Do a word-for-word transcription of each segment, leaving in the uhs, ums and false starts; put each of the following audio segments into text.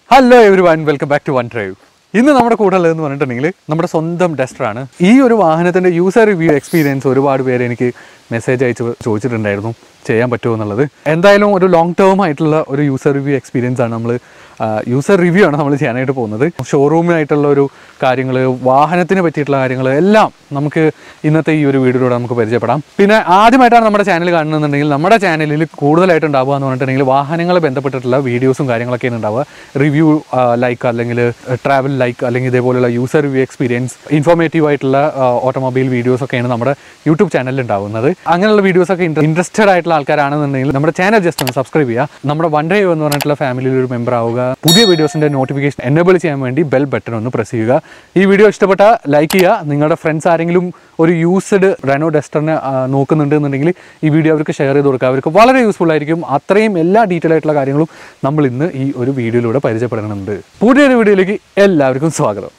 Hello everyone, welcome back to onedrive. ഇന്ന് നമ്മുടെ കൂടെയുള്ളതെന്ന് പറഞ്ഞിട്ടുണ്ടെങ്കിൽ നമ്മുടെ സ്വന്തം ഡസ്റ്ററാണ്. ഈ ഒരു വാഹനത്തിൻ്റെ യൂസർ റിവ്യൂ എക്സ്പീരിയൻസ് ഒരുപാട് പേര് എനിക്ക് മെസ്സേജ് അയച്ച് ചോദിച്ചിട്ടുണ്ടായിരുന്നു ചെയ്യാൻ പറ്റുമോ എന്നുള്ളത്. എന്തായാലും ഒരു ലോങ് ടേം ആയിട്ടുള്ള ഒരു യൂസർ റിവ്യൂ എക്സ്പീരിയൻസ് ആണ് നമ്മൾ യൂസർ റിവ്യൂ ആണ് നമ്മൾ ചെയ്യാനായിട്ട് പോകുന്നത്. ഷോറൂമിനായിട്ടുള്ള ഒരു കാര്യങ്ങൾ, വാഹനത്തിന് പറ്റിയിട്ടുള്ള കാര്യങ്ങൾ എല്ലാം നമുക്ക് ഇന്നത്തെ ഈ ഒരു വീഡിയോയിലൂടെ നമുക്ക് പരിചയപ്പെടാം. പിന്നെ ആദ്യമായിട്ടാണ് നമ്മുടെ ചാനൽ കാണുന്നുണ്ടെങ്കിൽ നമ്മുടെ ചാനലിൽ കൂടുതലായിട്ട് ഉണ്ടാവുക എന്ന് പറഞ്ഞിട്ടുണ്ടെങ്കിൽ വാഹനങ്ങളെ ബന്ധപ്പെട്ടിട്ടുള്ള വീഡിയോസും കാര്യങ്ങളൊക്കെയാണ് ഉണ്ടാവുക. റിവ്യൂ ലൈക്ക് അല്ലെങ്കിൽ ട്രാവൽ ലൈക്ക് അല്ലെങ്കിൽ ഇതേപോലെയുള്ള യൂസർ റിവ്യൂ എക്സ്പീരിയൻസ്, ഇൻഫോർമേറ്റീവ് ആയിട്ടുള്ള ഓട്ടോമൊബൈൽ വീഡിയോസ് ഒക്കെയാണ് നമ്മുടെ യൂട്യൂബ് ചാനലിൽ ഉണ്ടാവുന്നത്. അങ്ങനെയുള്ള വീഡിയോസൊക്കെ ഇൻട്രസ്റ്റഡ് ആയിട്ടുള്ള ആൾക്കാരാണെന്നുണ്ടെങ്കിൽ നമ്മുടെ ചാനൽ ജസ്റ്റ് ഒന്ന് സബ്സ്ക്രൈബ് ചെയ്യുക. നമ്മുടെ onedrive എന്ന് പറഞ്ഞിട്ടുള്ള ഫാമിലിയിൽ ഒരു മെമ്പർ ആവുക. പുതിയ വീഡിയോസിൻ്റെ നോട്ടിഫിക്കേഷൻ എനേബിൾ ചെയ്യാൻ വേണ്ടി ബെൽ ബട്ടൺ ഒന്ന് പ്രസ് ചെയ്യുക. ഈ വീഡിയോ ഇഷ്ടപ്പെട്ടാൽ ലൈക്ക് ചെയ്യുക. നിങ്ങളുടെ ഫ്രണ്ട്സ് ആരെങ്കിലും ഒരു യൂസ്ഡ് റെനോ ഡസ്റ്ററിനെ നോക്കുന്നുണ്ട് എന്നുണ്ടെങ്കിൽ ഈ വീഡിയോ അവർക്ക് ഷെയർ ചെയ്ത് കൊടുക്കുക. അവർക്ക് വളരെ യൂസ്ഫുൾ ആയിരിക്കും. അത്രയും എല്ലാ ഡീറ്റെയിൽ ആയിട്ടുള്ള കാര്യങ്ങളും നമ്മൾ ഇന്ന് ഈ ഒരു വീഡിയോയിലൂടെ പരിചയപ്പെടുന്നുണ്ട്. പുതിയൊരു വീഡിയോയിലേക്ക് എല്ലാവർക്കും സ്വാഗതം.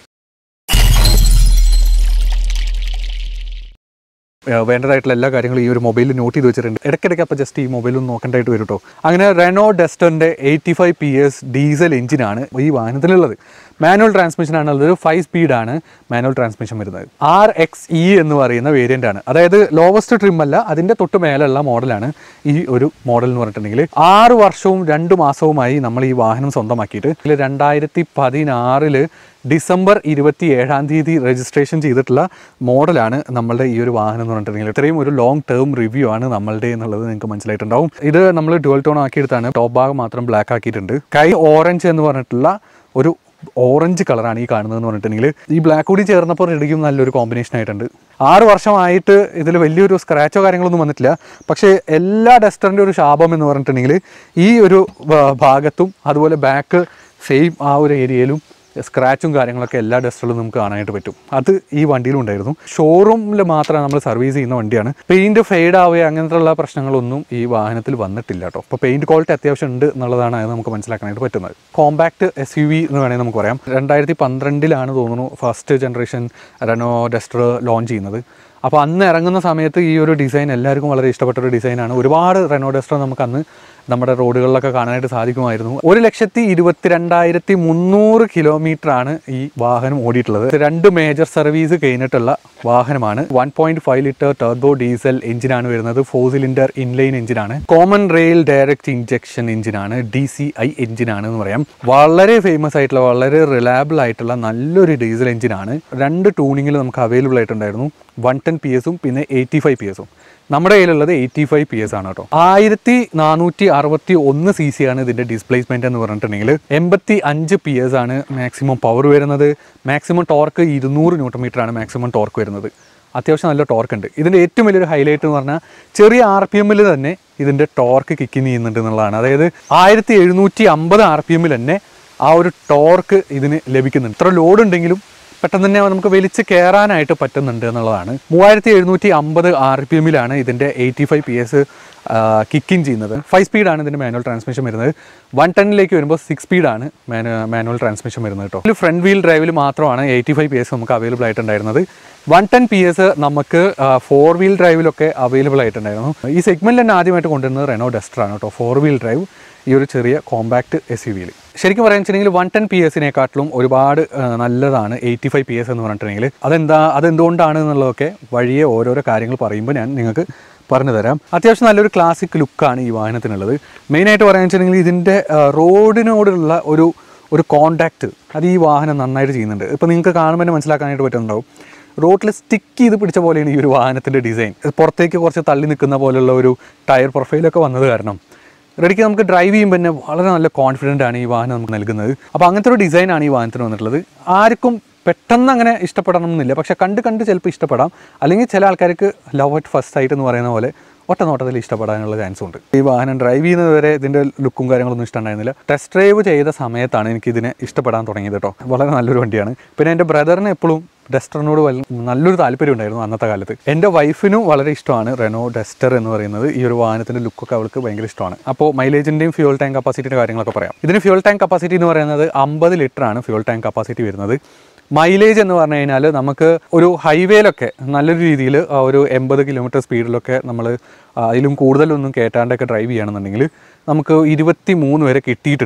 വേണ്ടതായിട്ടുള്ള എല്ലാ കാര്യങ്ങളും ഈ ഒരു മൊബൈലിൽ നോട്ട് ചെയ്ത് വെച്ചിട്ടുണ്ട്. ഇടയ്ക്കിടയ്ക്ക് അപ്പോൾ ജസ്റ്റ് ഈ മൊബൈലൊന്ന് നോക്കേണ്ടതായിട്ട് വരും കേട്ടോ. അങ്ങനെ റെനോ ഡസ്റ്ററിൻ്റെ eighty five P S diesel എഞ്ചിനാണ് ഈ വാഹനത്തിലുള്ളത്. മാനുവൽ ട്രാൻസ്മിഷൻ ആണുള്ളത്. ഫൈവ് സ്പീഡാണ് മാനുവൽ ട്രാൻസ്മിഷൻ വരുന്നത്. ആർ എക്സ് ഇ എന്ന് പറയുന്ന വേരിയൻ്റ് ആണ്. അതായത് ലോവസ്റ്റ് ട്രിം അല്ല, അതിൻ്റെ തൊട്ട് മേലുള്ള മോഡലാണ് ഈ ഒരു മോഡൽ എന്ന് പറഞ്ഞിട്ടുണ്ടെങ്കിൽ. ആറ് വർഷവും രണ്ട് മാസവുമായി നമ്മൾ ഈ വാഹനം സ്വന്തമാക്കിയിട്ട് രണ്ടായിരത്തി പതിനാറില് ഡിസംബർ ഇരുപത്തി ഏഴാം തീയതി രജിസ്ട്രേഷൻ ചെയ്തിട്ടുള്ള മോഡലാണ് നമ്മളുടെ ഈ ഒരു വാഹനം എന്ന് പറഞ്ഞിട്ടുണ്ടെങ്കിൽ. ഇത്രയും ഒരു ലോങ് ടേം റിവ്യൂ ആണ് നമ്മളുടെ എന്നുള്ളത് നിങ്ങൾക്ക് മനസ്സിലായിട്ടുണ്ടാവും. ഇത് നമ്മൾ ഡുവൽ ടോൺ ആക്കിയെടുത്താണ്. ടോപ്പ് ഭാഗം മാത്രം ബ്ലാക്ക് ആക്കിയിട്ടുണ്ട്. കൈ ഓറഞ്ച് എന്ന് പറഞ്ഞിട്ടുള്ള ഒരു ഓറഞ്ച് കളറാണ് ഈ കാണുന്നതെന്ന് പറഞ്ഞിട്ടുണ്ടെങ്കിൽ. ഈ ബ്ലാക്ക് കൂടി ചേർന്നപ്പോൾ റെഡിക്കും നല്ലൊരു കോമ്പിനേഷൻ ആയിട്ടുണ്ട്. ആറ് വർഷമായിട്ട് ഇതിൽ വലിയൊരു സ്ക്രാച്ചോ കാര്യങ്ങളൊന്നും വന്നിട്ടില്ല. പക്ഷേ എല്ലാ ഡസ്റ്ററിൻ്റെ ഒരു ശാപം എന്ന് പറഞ്ഞിട്ടുണ്ടെങ്കിൽ ഈ ഒരു ഭാഗത്തും അതുപോലെ ബാക്ക് സെയിം ആ ഒരു ഏരിയയിലും സ്ക്രാച്ചും കാര്യങ്ങളൊക്കെ എല്ലാ ഡസ്റ്ററിലും നമുക്ക് കാണാനായിട്ട് പറ്റും. അത് ഈ വണ്ടിയിലും ഉണ്ടായിരുന്നു. ഷോറൂമിൽ മാത്രമേ നമ്മൾ സർവീസ് ചെയ്യുന്ന വണ്ടിയാണ്. പെയിൻറ്റ് ഫെയ്ഡ് ആവുക അങ്ങനത്തെയുള്ള പ്രശ്നങ്ങളൊന്നും ഈ വാഹനത്തിൽ വന്നിട്ടില്ല കേട്ടോ. അപ്പോൾ പെയിൻറ്റ് ക്വാളിറ്റി അത്യാവശ്യം ഉണ്ട് എന്നുള്ളതാണ് അത് നമുക്ക് മനസ്സിലാക്കാനായിട്ട് പറ്റുന്നത്. കോമ്പാക്ട് എസ് യു വി എന്ന് വേണമെങ്കിൽ നമുക്ക് പറയാം. രണ്ടായിരത്തി പന്ത്രണ്ടിലാണ് തോന്നുന്നു first generation Renault Duster launch ചെയ്യുന്നത്. അപ്പോൾ അന്ന് ഇറങ്ങുന്ന സമയത്ത് ഈ ഒരു ഡിസൈൻ എല്ലാവർക്കും വളരെ ഇഷ്ടപ്പെട്ട ഒരു ഡിസൈനാണ്. ഒരുപാട് റെനോ ഡസ്റ്റർ നമുക്ക് അന്ന് നമ്മുടെ റോഡുകളിലൊക്കെ കാണാനായിട്ട് സാധിക്കുമായിരുന്നു. ഒരു ലക്ഷത്തി ഇരുപത്തി രണ്ടായിരത്തി മുന്നൂറ് കിലോമീറ്റർ ആണ് ഈ വാഹനം ഓടിയിട്ടുള്ളത്. രണ്ട് മേജർ സർവീസ് കഴിഞ്ഞിട്ടുള്ള വാഹനമാണ്. One point five litre turbo diesel എഞ്ചിനാണ് വരുന്നത്. ഫോർ സിലിണ്ടർ ഇൻലൈൻ എഞ്ചിനാണ്. കോമൺ റെയിൽ ഡയറക്റ്റ് ഇഞ്ചക്ഷൻ എഞ്ചിനാണ്. ഡി സി ഐ എഞ്ചിനാണ് എന്ന് പറയാം. വളരെ ഫേമസ് ആയിട്ടുള്ള, വളരെ റിലയബിൾ ആയിട്ടുള്ള നല്ലൊരു ഡീസൽ എഞ്ചിനാണ്. രണ്ട് ട്യൂണിങ്ങിൽ നമുക്ക് അവൈലബിൾ ആയിട്ടുണ്ടായിരുന്നു. വൺ ടെൻ പി എസും പിന്നെ എയ്റ്റി ഫൈവ് പി എസും. നമ്മുടെ കയ്യിലുള്ളത് എയ്റ്റി ഫൈവ് പി എസ് ആണ് കേട്ടോ. ആയിരത്തി നാനൂറ്റി അറുപത്തി ഒന്ന് സി സി ആണ് ഇതിൻ്റെ ഡിസ്പ്ലേസ്മെൻറ്റ് എന്ന് പറഞ്ഞിട്ടുണ്ടെങ്കിൽ. എൺപത്തി അഞ്ച് പി എസ് ആണ് മാക്സിമം പവർ വരുന്നത്. മാക്സിമം ടോർക്ക് ഇരുന്നൂറ് ന്യൂട്ടൺ മീറ്റർ ആണ് മാക്സിമം ടോർക്ക് വരുന്നത്. അത്യാവശ്യം നല്ല ടോർക്ക് ഉണ്ട്. ഇതിൻ്റെ ഏറ്റവും വലിയൊരു ഹൈലൈറ്റ് എന്ന് പറഞ്ഞാൽ ചെറിയ ആർ പി എമ്മിൽ തന്നെ ഇതിൻ്റെ ടോർക്ക് കിക്കിങ് ചെയ്യുന്നുണ്ട് എന്നുള്ളതാണ്. അതായത് ആയിരത്തി എഴുന്നൂറ്റി അമ്പത് ആർ പി എമ്മിൽ തന്നെ ആ ഒരു ടോർക്ക് ഇതിന് ലഭിക്കുന്നുണ്ട്. ഇത്ര ലോഡ് ഉണ്ടെങ്കിലും പെട്ടെന്ന് തന്നെ നമുക്ക് വലിച്ച് കയറാനായിട്ട് പറ്റുന്നുണ്ട് എന്നുള്ളതാണ്. മൂവായിരത്തി എഴുന്നൂറ്റി അമ്പത് ആർ പി എമ്മിലാണ് ഇതിൻ്റെ eighty five P S kicking ചെയ്യുന്നത്. ഫൈവ് സ്പീഡാണ് ഇതിൻ്റെ മാനുവൽ ട്രാൻസ്മിഷൻ വരുന്നത്. വൺ ടെന്നിലേക്ക് വരുമ്പോൾ സിക്സ് സ്പീഡാണ് മാനു മാനുവൽ ട്രാൻസ്മിഷൻ വരുന്നത് കേട്ടോ. ഇതിൽ ഫ്രണ്ട് വീൽ ഡ്രൈവിൽ മാത്രമാണ് എയ്റ്റി ഫൈവ് പി എസ് നമുക്ക് അവൈലബിൾ ആയിട്ടുണ്ടായിരുന്നത്. വൺ ടെൻ പി എസ് നമുക്ക് ഫോർ വീൽ ഡ്രൈവിലൊക്കെ അവൈലബിൾ ആയിട്ടുണ്ടായിരുന്നു. ഈ സെഗ്മെൻറ്റിൽ തന്നെ ആദ്യമായിട്ട് കൊണ്ടുവരുന്നത് റെനോ ഡസ്റ്ററാണ് കേട്ടോ. ഫോർ വീൽ ഡ്രൈവ് ഈ ഒരു ചെറിയ കോമ്പാക്ട് എസ് യു വിയിൽ. ശരിക്കും പറയാൻ വെച്ചിട്ടുണ്ടെങ്കിൽ വൺ ടെൻ പി എസിനെക്കാട്ടിലും ഒരുപാട് നല്ലതാണ് എയ്റ്റി ഫൈവ് പി എസ് എന്ന് പറഞ്ഞിട്ടുണ്ടെങ്കിൽ. അതെന്താ അതെന്തുകൊണ്ടാണ് എന്നുള്ളതൊക്കെ വഴിയെ ഓരോരോ കാര്യങ്ങൾ പറയുമ്പോൾ ഞാൻ നിങ്ങൾക്ക് പറഞ്ഞു തരാം. അത്യാവശ്യം നല്ലൊരു ക്ലാസിക് ലുക്കാണ് ഈ വാഹനത്തിനുള്ളത്. മെയിനായിട്ട് പറയാൻ വെച്ചിട്ടുണ്ടെങ്കിൽ ഇതിൻ്റെ റോഡിനോടുള്ള ഒരു ഒരു കോണ്ടാക്റ്റ് അത് ഈ വാഹനം നന്നായിട്ട് ചെയ്യുന്നുണ്ട്. ഇപ്പോൾ നിങ്ങൾക്ക് കാണുമ്പോൾ തന്നെ മനസ്സിലാക്കാനായിട്ട് പറ്റുന്നുണ്ടാവും. റോഡിൽ സ്റ്റിക്ക് ചെയ്ത് പിടിച്ച പോലെയാണ് ഈ ഒരു വാഹനത്തിൻ്റെ ഡിസൈൻ. പുറത്തേക്ക് കുറച്ച് തള്ളി നിൽക്കുന്ന പോലെയുള്ള ഒരു ടയർ പ്രൊഫൈലൊക്കെ വന്നത് കാരണം റെഡിക്ക് നമുക്ക് ഡ്രൈവ് ചെയ്യുമ്പോൾ തന്നെ വളരെ നല്ല കോൺഫിഡൻ്റ് ആണ് ഈ വാഹനം നമുക്ക് നൽകുന്നത്. അപ്പോൾ അങ്ങനത്തെ ഒരു ഡിസൈനാണ് ഈ വാഹനത്തിന് വന്നിട്ടുള്ളത്. ആർക്കും പെട്ടെന്ന് അങ്ങനെ ഇഷ്ടപ്പെടണമെന്നില്ല, പക്ഷേ കണ്ട് കണ്ട് ചിലപ്പോൾ ഇഷ്ടപ്പെടാം. അല്ലെങ്കിൽ ചില ആൾക്കാർക്ക് ലവ് അറ്റ് ഫസ്റ്റ് സൈറ്റ് എന്ന് പറയുന്ന പോലെ ഒറ്റ നോട്ടത്തിൽ ഇഷ്ടപ്പെടാനുള്ള ചാൻസ് ഉണ്ട്. ഈ വാഹനം ഡ്രൈവ് ചെയ്യുന്നത് വരെ ഇതിൻ്റെ ലുക്കും കാര്യങ്ങളൊന്നും ഇഷ്ടമുണ്ടായിരുന്നില്ല. ടെസ്റ്റ് ഡ്രൈവ് ചെയ്ത സമയത്താണ് എനിക്കിതിനെ ഇഷ്ടപ്പെടാൻ തുടങ്ങിയത് കേട്ടോ. വളരെ നല്ലൊരു വണ്ടിയാണ്. പിന്നെ എൻ്റെ ബ്രദറിന് എപ്പോഴും ഡസ്റ്ററിനോട് നല്ലൊരു താല്പര്യം ഉണ്ടായിരുന്നു അന്നത്തെ കാലത്ത്. എൻ്റെ വൈഫിനും വളരെ ഇഷ്ടമാണ് റെനോ ഡസ്റ്റർ എന്ന് പറയുന്നത്. ഈ ഒരു വാഹനത്തിൻ്റെ ലുക്കൊക്കെ അവൾക്ക് ഭയങ്കര ഇഷ്ടമാണ്. അപ്പോൾ മൈലേജിൻ്റെയും ഫ്യൂൽ ടാങ്ക് കപ്പാസിറ്റിയുടെ കാര്യങ്ങളൊക്കെ പറയാം. ഇതിന് ഫ്യൂൽ ടാങ്ക് കപ്പാസിറ്റി എന്ന് പറയുന്നത് അമ്പത് ലിറ്റർ ആണ് ഫ്യൂൽ ടാങ്ക് കപ്പാസിറ്റി വരുന്നത്. മൈലേജ് എന്ന് പറഞ്ഞു കഴിഞ്ഞാൽ നമുക്ക് ഒരു ഹൈവേയിലൊക്കെ നല്ലൊരു രീതിയിൽ ഒരു എൺപത് കിലോമീറ്റർ സ്പീഡിലൊക്കെ നമ്മൾ അതിലും കൂടുതലൊന്നും കയറ്റാണ്ടൊക്കെ ഡ്രൈവ് ചെയ്യുകയാണെന്നുണ്ടെങ്കിൽ നമുക്ക് ഇരുപത്തി മൂന്ന് വരെ കിട്ടിയിട്ടുണ്ട്.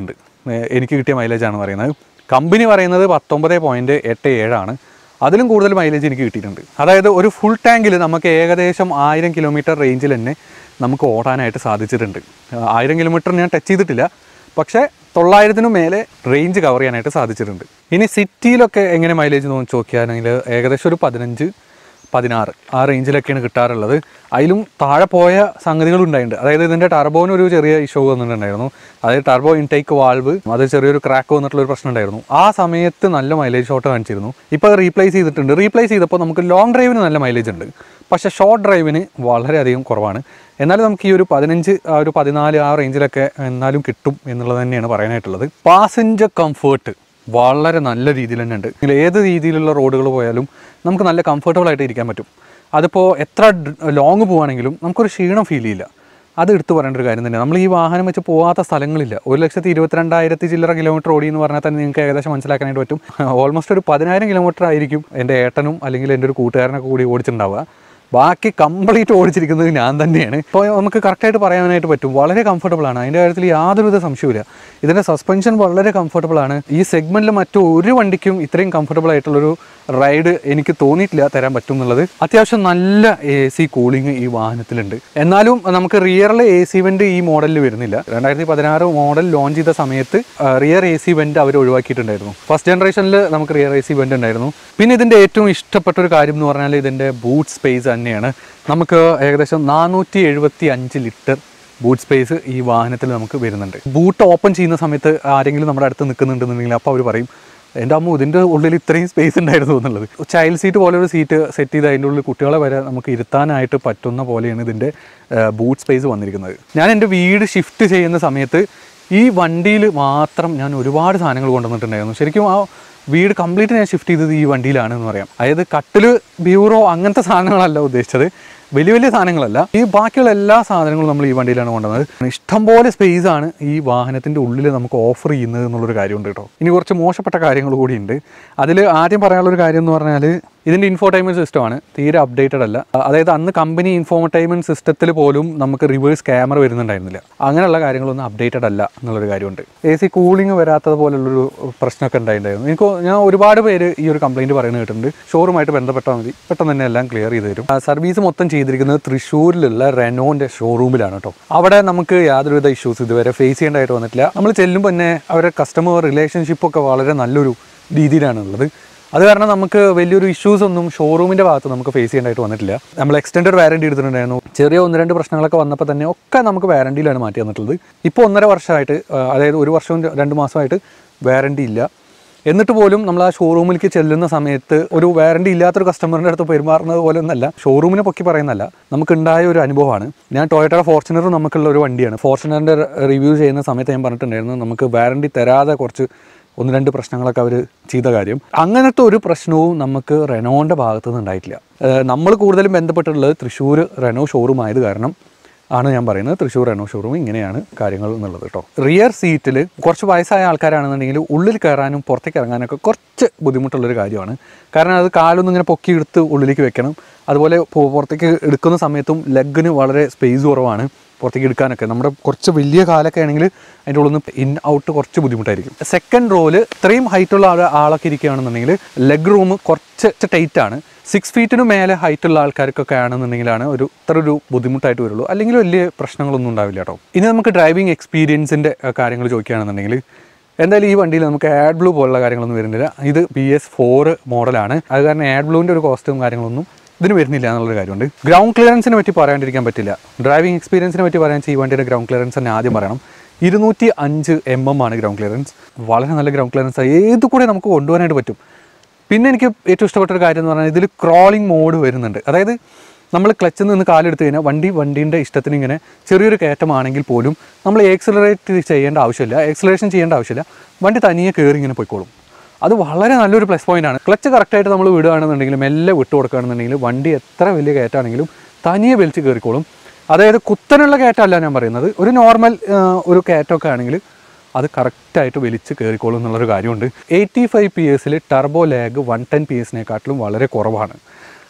എനിക്ക് കിട്ടിയ മൈലേജാണ് പറയുന്നത്. കമ്പനി പറയുന്നത് പത്തൊമ്പത് പോയിൻറ്റ് എട്ട് ഏഴാണ്. അതിലും കൂടുതൽ മൈലേജ് എനിക്ക് കിട്ടിയിട്ടുണ്ട്. അതായത് ഒരു ഫുൾ ടാങ്കിൽ നമുക്ക് ഏകദേശം ആയിരം കിലോമീറ്റർ റേഞ്ചിൽ തന്നെ നമുക്ക് ഓടാനായിട്ട് സാധിച്ചിട്ടുണ്ട്. ആയിരം കിലോമീറ്റർ ഞാൻ ടച്ച് ചെയ്തിട്ടില്ല, പക്ഷേ തൊള്ളായിരത്തിനും മേലെ റേഞ്ച് കവർ ചെയ്യാനായിട്ട് സാധിച്ചിട്ടുണ്ട്. ഇനി സിറ്റിയിലൊക്കെ എങ്ങനെ മൈലേജ് നോക്കി നോക്കിയാണെങ്കിൽ ഏകദേശം ഒരു പതിനഞ്ച് പതിനാറ് ആ റേഞ്ചിലൊക്കെയാണ് കിട്ടാറുള്ളത്. അതിലും താഴെ പോയ സംഗതികളുണ്ടായിട്ടുണ്ട്. അതായത് ഇതിൻ്റെ ടർബോന് ഒരു ചെറിയ ഇഷ്യൂ വന്നിട്ടുണ്ടായിരുന്നു. അതായത് ടർബോ ഇൻടേക്ക് വാൾവ് അത് ചെറിയൊരു ക്രാക്ക് വന്നിട്ടുള്ളൊരു പ്രശ്നം ഉണ്ടായിരുന്നു. ആ സമയത്ത് നല്ല മൈലേജ് ഷോട്ട് കാണിച്ചിരുന്നു. ഇപ്പോൾ അത് റീപ്ലേസ് ചെയ്തിട്ടുണ്ട്. റീപ്ലേസ് ചെയ്തപ്പോൾ നമുക്ക് ലോങ് ഡ്രൈവിന് നല്ല മൈലേജ് ഉണ്ട്, പക്ഷേ ഷോർട്ട് ഡ്രൈവിന് വളരെയധികം കുറവാണ്. എന്നാലും നമുക്ക് ഈ ഒരു പതിനഞ്ച് ആ ഒരു പതിനാല് ആ റേഞ്ചിലൊക്കെ എന്നാലും കിട്ടും എന്നുള്ളത് തന്നെയാണ് പറയാനായിട്ടുള്ളത്. പാസഞ്ചർ കംഫേർട്ട് വളരെ നല്ല രീതിയിൽ തന്നെ ഉണ്ട്. ഏത് രീതിയിലുള്ള റോഡുകൾ പോയാലും നമുക്ക് നല്ല കംഫർട്ടബിൾ ആയിട്ട് ഇരിക്കാൻ പറ്റും. അതിപ്പോൾ എത്ര ലോങ് പോവുകയാണെങ്കിലും നമുക്കൊരു ക്ഷീണം ഫീൽ ചെയ്യില്ല. അത് എടുത്തു പറയേണ്ട ഒരു കാര്യം തന്നെ. നമ്മൾ ഈ വാഹനം വെച്ച് പോകാത്ത സ്ഥലങ്ങളില്ല. ഒരു ലക്ഷത്തി ഇരുപത്തിരണ്ടായിരത്തി ചില്ലറ കിലോമീറ്റർ ഓടി എന്ന് പറഞ്ഞാൽ തന്നെ നിങ്ങൾക്ക് ഏകദേശം മനസ്സിലാക്കാനായിട്ട് പറ്റും. ഓൾമോസ്റ്റ് ഒരു പതിനായിരം കിലോമീറ്റർ ആയിരിക്കും എൻ്റെ ഏട്ടനും അല്ലെങ്കിൽ എൻ്റെ ഒരു കൂട്ടുകാരനൊക്കെ കൂടി ഓടിച്ചിട്ടുണ്ടാവുക. ബാക്കി കംപ്ലീറ്റ് ഓടിച്ചിരിക്കുന്നത് ഞാൻ തന്നെയാണ്. ഇപ്പോൾ നമുക്ക് കറക്റ്റായിട്ട് പറയാനായിട്ട് പറ്റും, വളരെ കംഫർട്ടബിൾ ആണ്. അതിൻ്റെ കാര്യത്തിൽ യാതൊരുവിധ സംശയമില്ല. ഇതിൻ്റെ സസ്പെൻഷൻ വളരെ കംഫർട്ടബിൾ ആണ്. ഈ സെഗ്മെൻറ്റിൽ മറ്റു ഒരു വണ്ടിക്കും ഇത്രയും കംഫർട്ടബിൾ ആയിട്ടുള്ളൊരു റൈഡ് എനിക്ക് തോന്നിയിട്ടില്ല തരാൻ പറ്റും എന്നുള്ളത്. അത്യാവശ്യം നല്ല എ സി കൂളിംഗ് ഈ വാഹനത്തിലുണ്ട്. എന്നാലും നമുക്ക് റിയറിൽ എ സി വെൻറ്റ് ഈ മോഡലിൽ വരുന്നില്ല. രണ്ടായിരത്തി പതിനാറ് മോഡൽ ലോഞ്ച് ചെയ്ത സമയത്ത് റിയർ എ സി വെൻറ്റ് അവർ ഒഴിവാക്കിയിട്ടുണ്ടായിരുന്നു. ഫസ്റ്റ് ജനറേഷനിൽ നമുക്ക് റിയർ എ സി വെൻറ്റ് ഉണ്ടായിരുന്നു. പിന്നെ ഇതിൻ്റെ ഏറ്റവും ഇഷ്ടപ്പെട്ട ഒരു കാര്യം എന്ന് പറഞ്ഞാൽ ഇതിൻ്റെ ബൂട്ട് സ്പേസ് തന്നെയാണ്. നമുക്ക് ഏകദേശം നാനൂറ്റി എഴുപത്തി അഞ്ച് ലിറ്റർ ബൂട്ട് സ്പേസ് ഈ വാഹനത്തിൽ നമുക്ക് വരുന്നുണ്ട്. ബൂട്ട് ഓപ്പൺ ചെയ്യുന്ന സമയത്ത് ആരെങ്കിലും നമ്മുടെ അടുത്ത് നിൽക്കുന്നുണ്ടെന്നുണ്ടെങ്കിൽ അപ്പോൾ അവർ പറയും, എൻ്റെ അമ്മ ഇതിൻ്റെ ഉള്ളിൽ ഇത്രയും സ്പേസ് ഉണ്ടായിരുന്നു എന്നുള്ളത്. ചൈൽഡ് സീറ്റ് പോലെ ഒരു സീറ്റ് സെറ്റ് ചെയ്ത് അതിൻ്റെ ഉള്ളിൽ കുട്ടികളെ വരെ നമുക്ക് ഇരുത്താനായിട്ട് പറ്റുന്ന പോലെയാണ് ഇതിൻ്റെ ബൂട്ട് സ്പേസ് വന്നിരിക്കുന്നത്. ഞാൻ എൻ്റെ വീട് ഷിഫ്റ്റ് ചെയ്യുന്ന സമയത്ത് ഈ വണ്ടിയിൽ മാത്രം ഞാൻ ഒരുപാട് സാധനങ്ങൾ കൊണ്ടുവന്നിട്ടുണ്ടായിരുന്നു. ശരിക്കും ആ വീട് കംപ്ലീറ്റ് ഞാൻ ഷിഫ്റ്റ് ചെയ്തത് ഈ വണ്ടിയിലാണെന്ന് പറയാം. അതായത് കട്ടിൽ, ബ്യൂറോ അങ്ങനത്തെ സാധനങ്ങളല്ല ഉദ്ദേശിച്ചത്, വലിയ വലിയ സാധനങ്ങളല്ല. ഈ ബാക്കിയുള്ള എല്ലാ സാധനങ്ങളും നമ്മൾ ഈ വണ്ടിയിലാണ് കൊണ്ടുവന്നത്. ഇഷ്ടംപോലെ സ്പേസ് ആണ് ഈ വാഹനത്തിൻ്റെ ഉള്ളിൽ നമുക്ക് ഓഫർ ചെയ്യുന്നത് എന്നുള്ളൊരു കാര്യമുണ്ട് കേട്ടോ. ഇനി കുറച്ച് മോശപ്പെട്ട കാര്യങ്ങൾ കൂടിയുണ്ട്. അതിൽ ആദ്യം പറയാനുള്ളൊരു കാര്യം എന്ന് പറഞ്ഞാൽ ഇതിൻ്റെ ഇൻഫോർടൈൻമെൻറ്റ് സിസ്റ്റമാണ് തീരെ അപ്ഡേറ്റഡ് അല്ല. അതായത് അന്ന് കമ്പനി ഇൻഫോർടൈൻമെൻറ്റ് സിസ്റ്റത്തിൽ പോലും നമുക്ക് റിവേഴ്സ് ക്യാമറ വരുന്നുണ്ടായിരുന്നില്ല. അങ്ങനെയുള്ള കാര്യങ്ങളൊന്നും അപ്ഡേറ്റഡ് അല്ല എന്നുള്ളൊരു കാര്യമുണ്ട്. എ സി കൂളിംഗ് വരാത്തത് പോലുള്ളൊരു പ്രശ്നമൊക്കെ ഉണ്ടായിട്ടുണ്ടായിരുന്നു. എനിക്ക് ഞാൻ ഒരുപാട് പേര് ഈ ഒരു കംപ്ലയിൻറ്റ് പറയുന്നത് കേട്ടിട്ടുണ്ട്. ഷോറുമായിട്ട് ബന്ധപ്പെട്ടാൽ മതി, പെട്ടെന്ന് തന്നെ എല്ലാം ക്ലിയർ ചെയ്ത് തരും. സർവീസ് മൊത്തം ചെയ്തിരിക്കുന്നത് തൃശ്ശൂരിലുള്ള റെനോൻ്റെ ഷോറൂമിലാണ് കേട്ടോ. അവിടെ നമുക്ക് യാതൊരുവിധ ഇഷ്യൂസ് ഇതുവരെ ഫേസ് ചെയ്യേണ്ടതായിട്ട് വന്നിട്ടില്ല. നമ്മൾ ചെല്ലുമ്പോൾ തന്നെ അവരുടെ കസ്റ്റമർ റിലേഷൻഷിപ്പൊക്കെ വളരെ നല്ലൊരു രീതിയിലാണുള്ളത്. അത് കാരണം നമുക്ക് വലിയൊരു ഇഷ്യൂസ് ഒന്നും ഷോറൂമിൻ്റെ ഭാഗത്ത് നമുക്ക് ഫേസ് ചെയ്യേണ്ടതായിട്ട് വന്നിട്ടില്ല. നമ്മൾ എക്സ്റ്റൻഡഡ് വാറണ്ടി എടുത്തിട്ടുണ്ടായിരുന്നു. ചെറിയ ഒന്ന് രണ്ട് പ്രശ്നങ്ങളൊക്കെ വന്നപ്പോൾ തന്നെ ഒക്കെ നമുക്ക് വാറണ്ടിയിലാണ് മാറ്റി തന്നിട്ടുള്ളത്. ഇപ്പോൾ ഒന്നര വർഷമായിട്ട്, അതായത് ഒരു വർഷവും രണ്ട് മാസമായിട്ട് വാറണ്ടി ഇല്ല. എന്നിട്ട് പോലും നമ്മൾ ആ ഷോറൂമിലേക്ക് ചെല്ലുന്ന സമയത്ത് ഒരു വാറണ്ടി ഇല്ലാത്തൊരു കസ്റ്റമറിൻ്റെ അടുത്ത് പെരുമാറുന്നത് പോലെ ഒന്നല്ല, ഷോറൂമിനെ പൊക്കി പറയുന്നല്ല, നമുക്കുണ്ടായ ഒരു അനുഭവമാണ്. ഞാൻ ടൊയോട്ടയുടെ ഫോർച്യൂണർ നമുക്കുള്ള ഒരു വണ്ടിയാണ്. ഫോർച്യൂണറിൻ്റെ റിവ്യൂ ചെയ്യുന്ന സമയത്ത് ഞാൻ പറഞ്ഞിട്ടുണ്ടായിരുന്നു നമുക്ക് വാറണ്ടി തരാതെ കുറച്ച് ഒന്ന് രണ്ട് പ്രശ്നങ്ങളൊക്കെ അവർ ചെയ്ത കാര്യം. അങ്ങനത്തെ ഒരു പ്രശ്നവും നമുക്ക് റെനോൻ്റെ ഭാഗത്തു നിന്ന് ഉണ്ടായിട്ടില്ല. നമ്മൾ കൂടുതലും ബന്ധപ്പെട്ടുള്ളത് തൃശ്ശൂർ റെനോ ഷോറൂം ആയത് കാരണം ആണ് ഞാൻ പറയുന്നത്. തൃശ്ശൂർ റെനോ ഷോറൂം ഇങ്ങനെയാണ് കാര്യങ്ങൾ എന്നുള്ളത് കേട്ടോ. റിയർ സീറ്റിൽ കുറച്ച് വയസ്സായ ആൾക്കാരാണെന്നുണ്ടെങ്കിൽ ഉള്ളിൽ കയറാനും പുറത്തേക്ക് ഇറങ്ങാനൊക്കെ കുറച്ച് ബുദ്ധിമുട്ടുള്ളൊരു കാര്യമാണ്. കാരണം അത് കാലൊന്നും ഇങ്ങനെ പൊക്കി എടുത്ത് ഉള്ളിലേക്ക് വെക്കണം. അതുപോലെ പുറത്തേക്ക് എടുക്കുന്ന സമയത്തും ലെഗിന് വളരെ സ്പേസ് കുറവാണ് പുറത്തേക്ക് എടുക്കാനൊക്കെ. നമ്മുടെ കുറച്ച് വലിയ കാലൊക്കെ ആണെങ്കിൽ അതിൻ്റെ ഉള്ളിൽ നിന്ന് ഇൻ ഔട്ട് കുറച്ച് ബുദ്ധിമുട്ടായിരിക്കും. സെക്കൻഡ് റോയിൽ ഇത്രയും ഹൈറ്റുള്ള ആൾ ആളൊക്കെ ഇരിക്കുകയാണെന്നുണ്ടെങ്കിൽ ലെഗ് റൂം കുറച്ച് ടൈറ്റ് ആണ്. സിക്സ് ഫീറ്റിന് മേലെ ഹൈറ്റുള്ള ആൾക്കാർക്കൊക്കെ ആണെന്നുണ്ടെങ്കിലാണ് ഒരു ഇത്ര ഒരു ബുദ്ധിമുട്ടായിട്ട് വരുള്ളൂ. അല്ലെങ്കിൽ വലിയ പ്രശ്നങ്ങളൊന്നും ഉണ്ടാവില്ല കേട്ടോ. ഇനി നമുക്ക് ഡ്രൈവിംഗ് എക്സ്പീരിയൻസിൻ്റെ കാര്യങ്ങൾ ചോദിക്കുകയാണെന്നുണ്ടെങ്കിൽ എന്തായാലും ഈ വണ്ടിയിൽ നമുക്ക് ആഡ് ബ്ലൂ പോലുള്ള കാര്യങ്ങളൊന്നും വരുന്നില്ല. ഇത് ബി എസ് ഫോർ മോഡലാണ്. അത് കാരണം ആഡ് ബ്ലൂവിൻ്റെ ഒരു കോസ്റ്റും കാര്യങ്ങളൊന്നും ഇതിന് വരുന്നില്ല എന്നുള്ളൊരു കാര്യമുണ്ട്. ഗ്രൗണ്ട് ക്ലിയറൻസിനെ പറ്റി പറയാണ്ടിരിക്കാൻ പറ്റില്ല. ഡ്രൈവിംഗ് എക്സ്പീരിയൻസിനെ പറ്റി പറയാൻ ഈ വണ്ടിയുടെ ഗ്രൗണ്ട് ക്ലിയറൻസ് തന്നെ ആദ്യം പറയണം. ഇരുന്നൂറ്റി അഞ്ച് എം എം ആണ് ഗ്രൗണ്ട് ക്ലിയറൻസ്. വളരെ നല്ല ഗ്രൗണ്ട് ക്ലിയറൻസ്. ഏത് കൂടെ നമുക്ക് കൊണ്ടുപോകാനായിട്ട് പറ്റും. പിന്നെ എനിക്ക് ഏറ്റവും ഇഷ്ടപ്പെട്ടൊരു കാര്യം എന്ന് പറഞ്ഞാൽ ഇതിൽ ക്രോളിംഗ് മോഡ് വരുന്നുണ്ട്. അതായത് നമ്മൾ ക്ലച്ചിൽ നിന്ന് കാലെടുത്ത് കഴിഞ്ഞാൽ വണ്ടി വണ്ടീൻ്റെ ഇഷ്ടത്തിന് ഇങ്ങനെ ചെറിയൊരു കയറ്റമാണെങ്കിൽ പോലും നമ്മൾ എക്സലറേറ്റ് ചെയ്യേണ്ട ആവശ്യമില്ല, എക്സലറേഷൻ ചെയ്യേണ്ട ആവശ്യമില്ല. വണ്ടി തനിയെ കയറി ഇങ്ങനെ പോയിക്കോളും. അത് വളരെ നല്ലൊരു പ്ലസ് പോയിൻ്റാണ്. ക്ലച്ച് കറക്റ്റായിട്ട് നമ്മൾ വിടുകയാണെന്നുണ്ടെങ്കിലും മെല്ലെ വിട്ടു കൊടുക്കുകയാണെന്നുണ്ടെങ്കിലും വണ്ടി എത്ര വലിയ കയറ്റാണെങ്കിലും തനിയെ വലിച്ച് കയറിക്കോളും. അതായത് കുത്തനുള്ള കയറ്റമല്ല ഞാൻ പറയുന്നത്, ഒരു നോർമൽ ഒരു കയറ്റമൊക്കെ ആണെങ്കിൽ അത് കറക്റ്റായിട്ട് വലിച്ച് കയറിക്കോളും എന്നുള്ളൊരു കാര്യമുണ്ട്. എയ്റ്റി ഫൈവ് പി എസിൽ turbo lag one ten P എസിനെക്കാട്ടിലും വളരെ കുറവാണ്.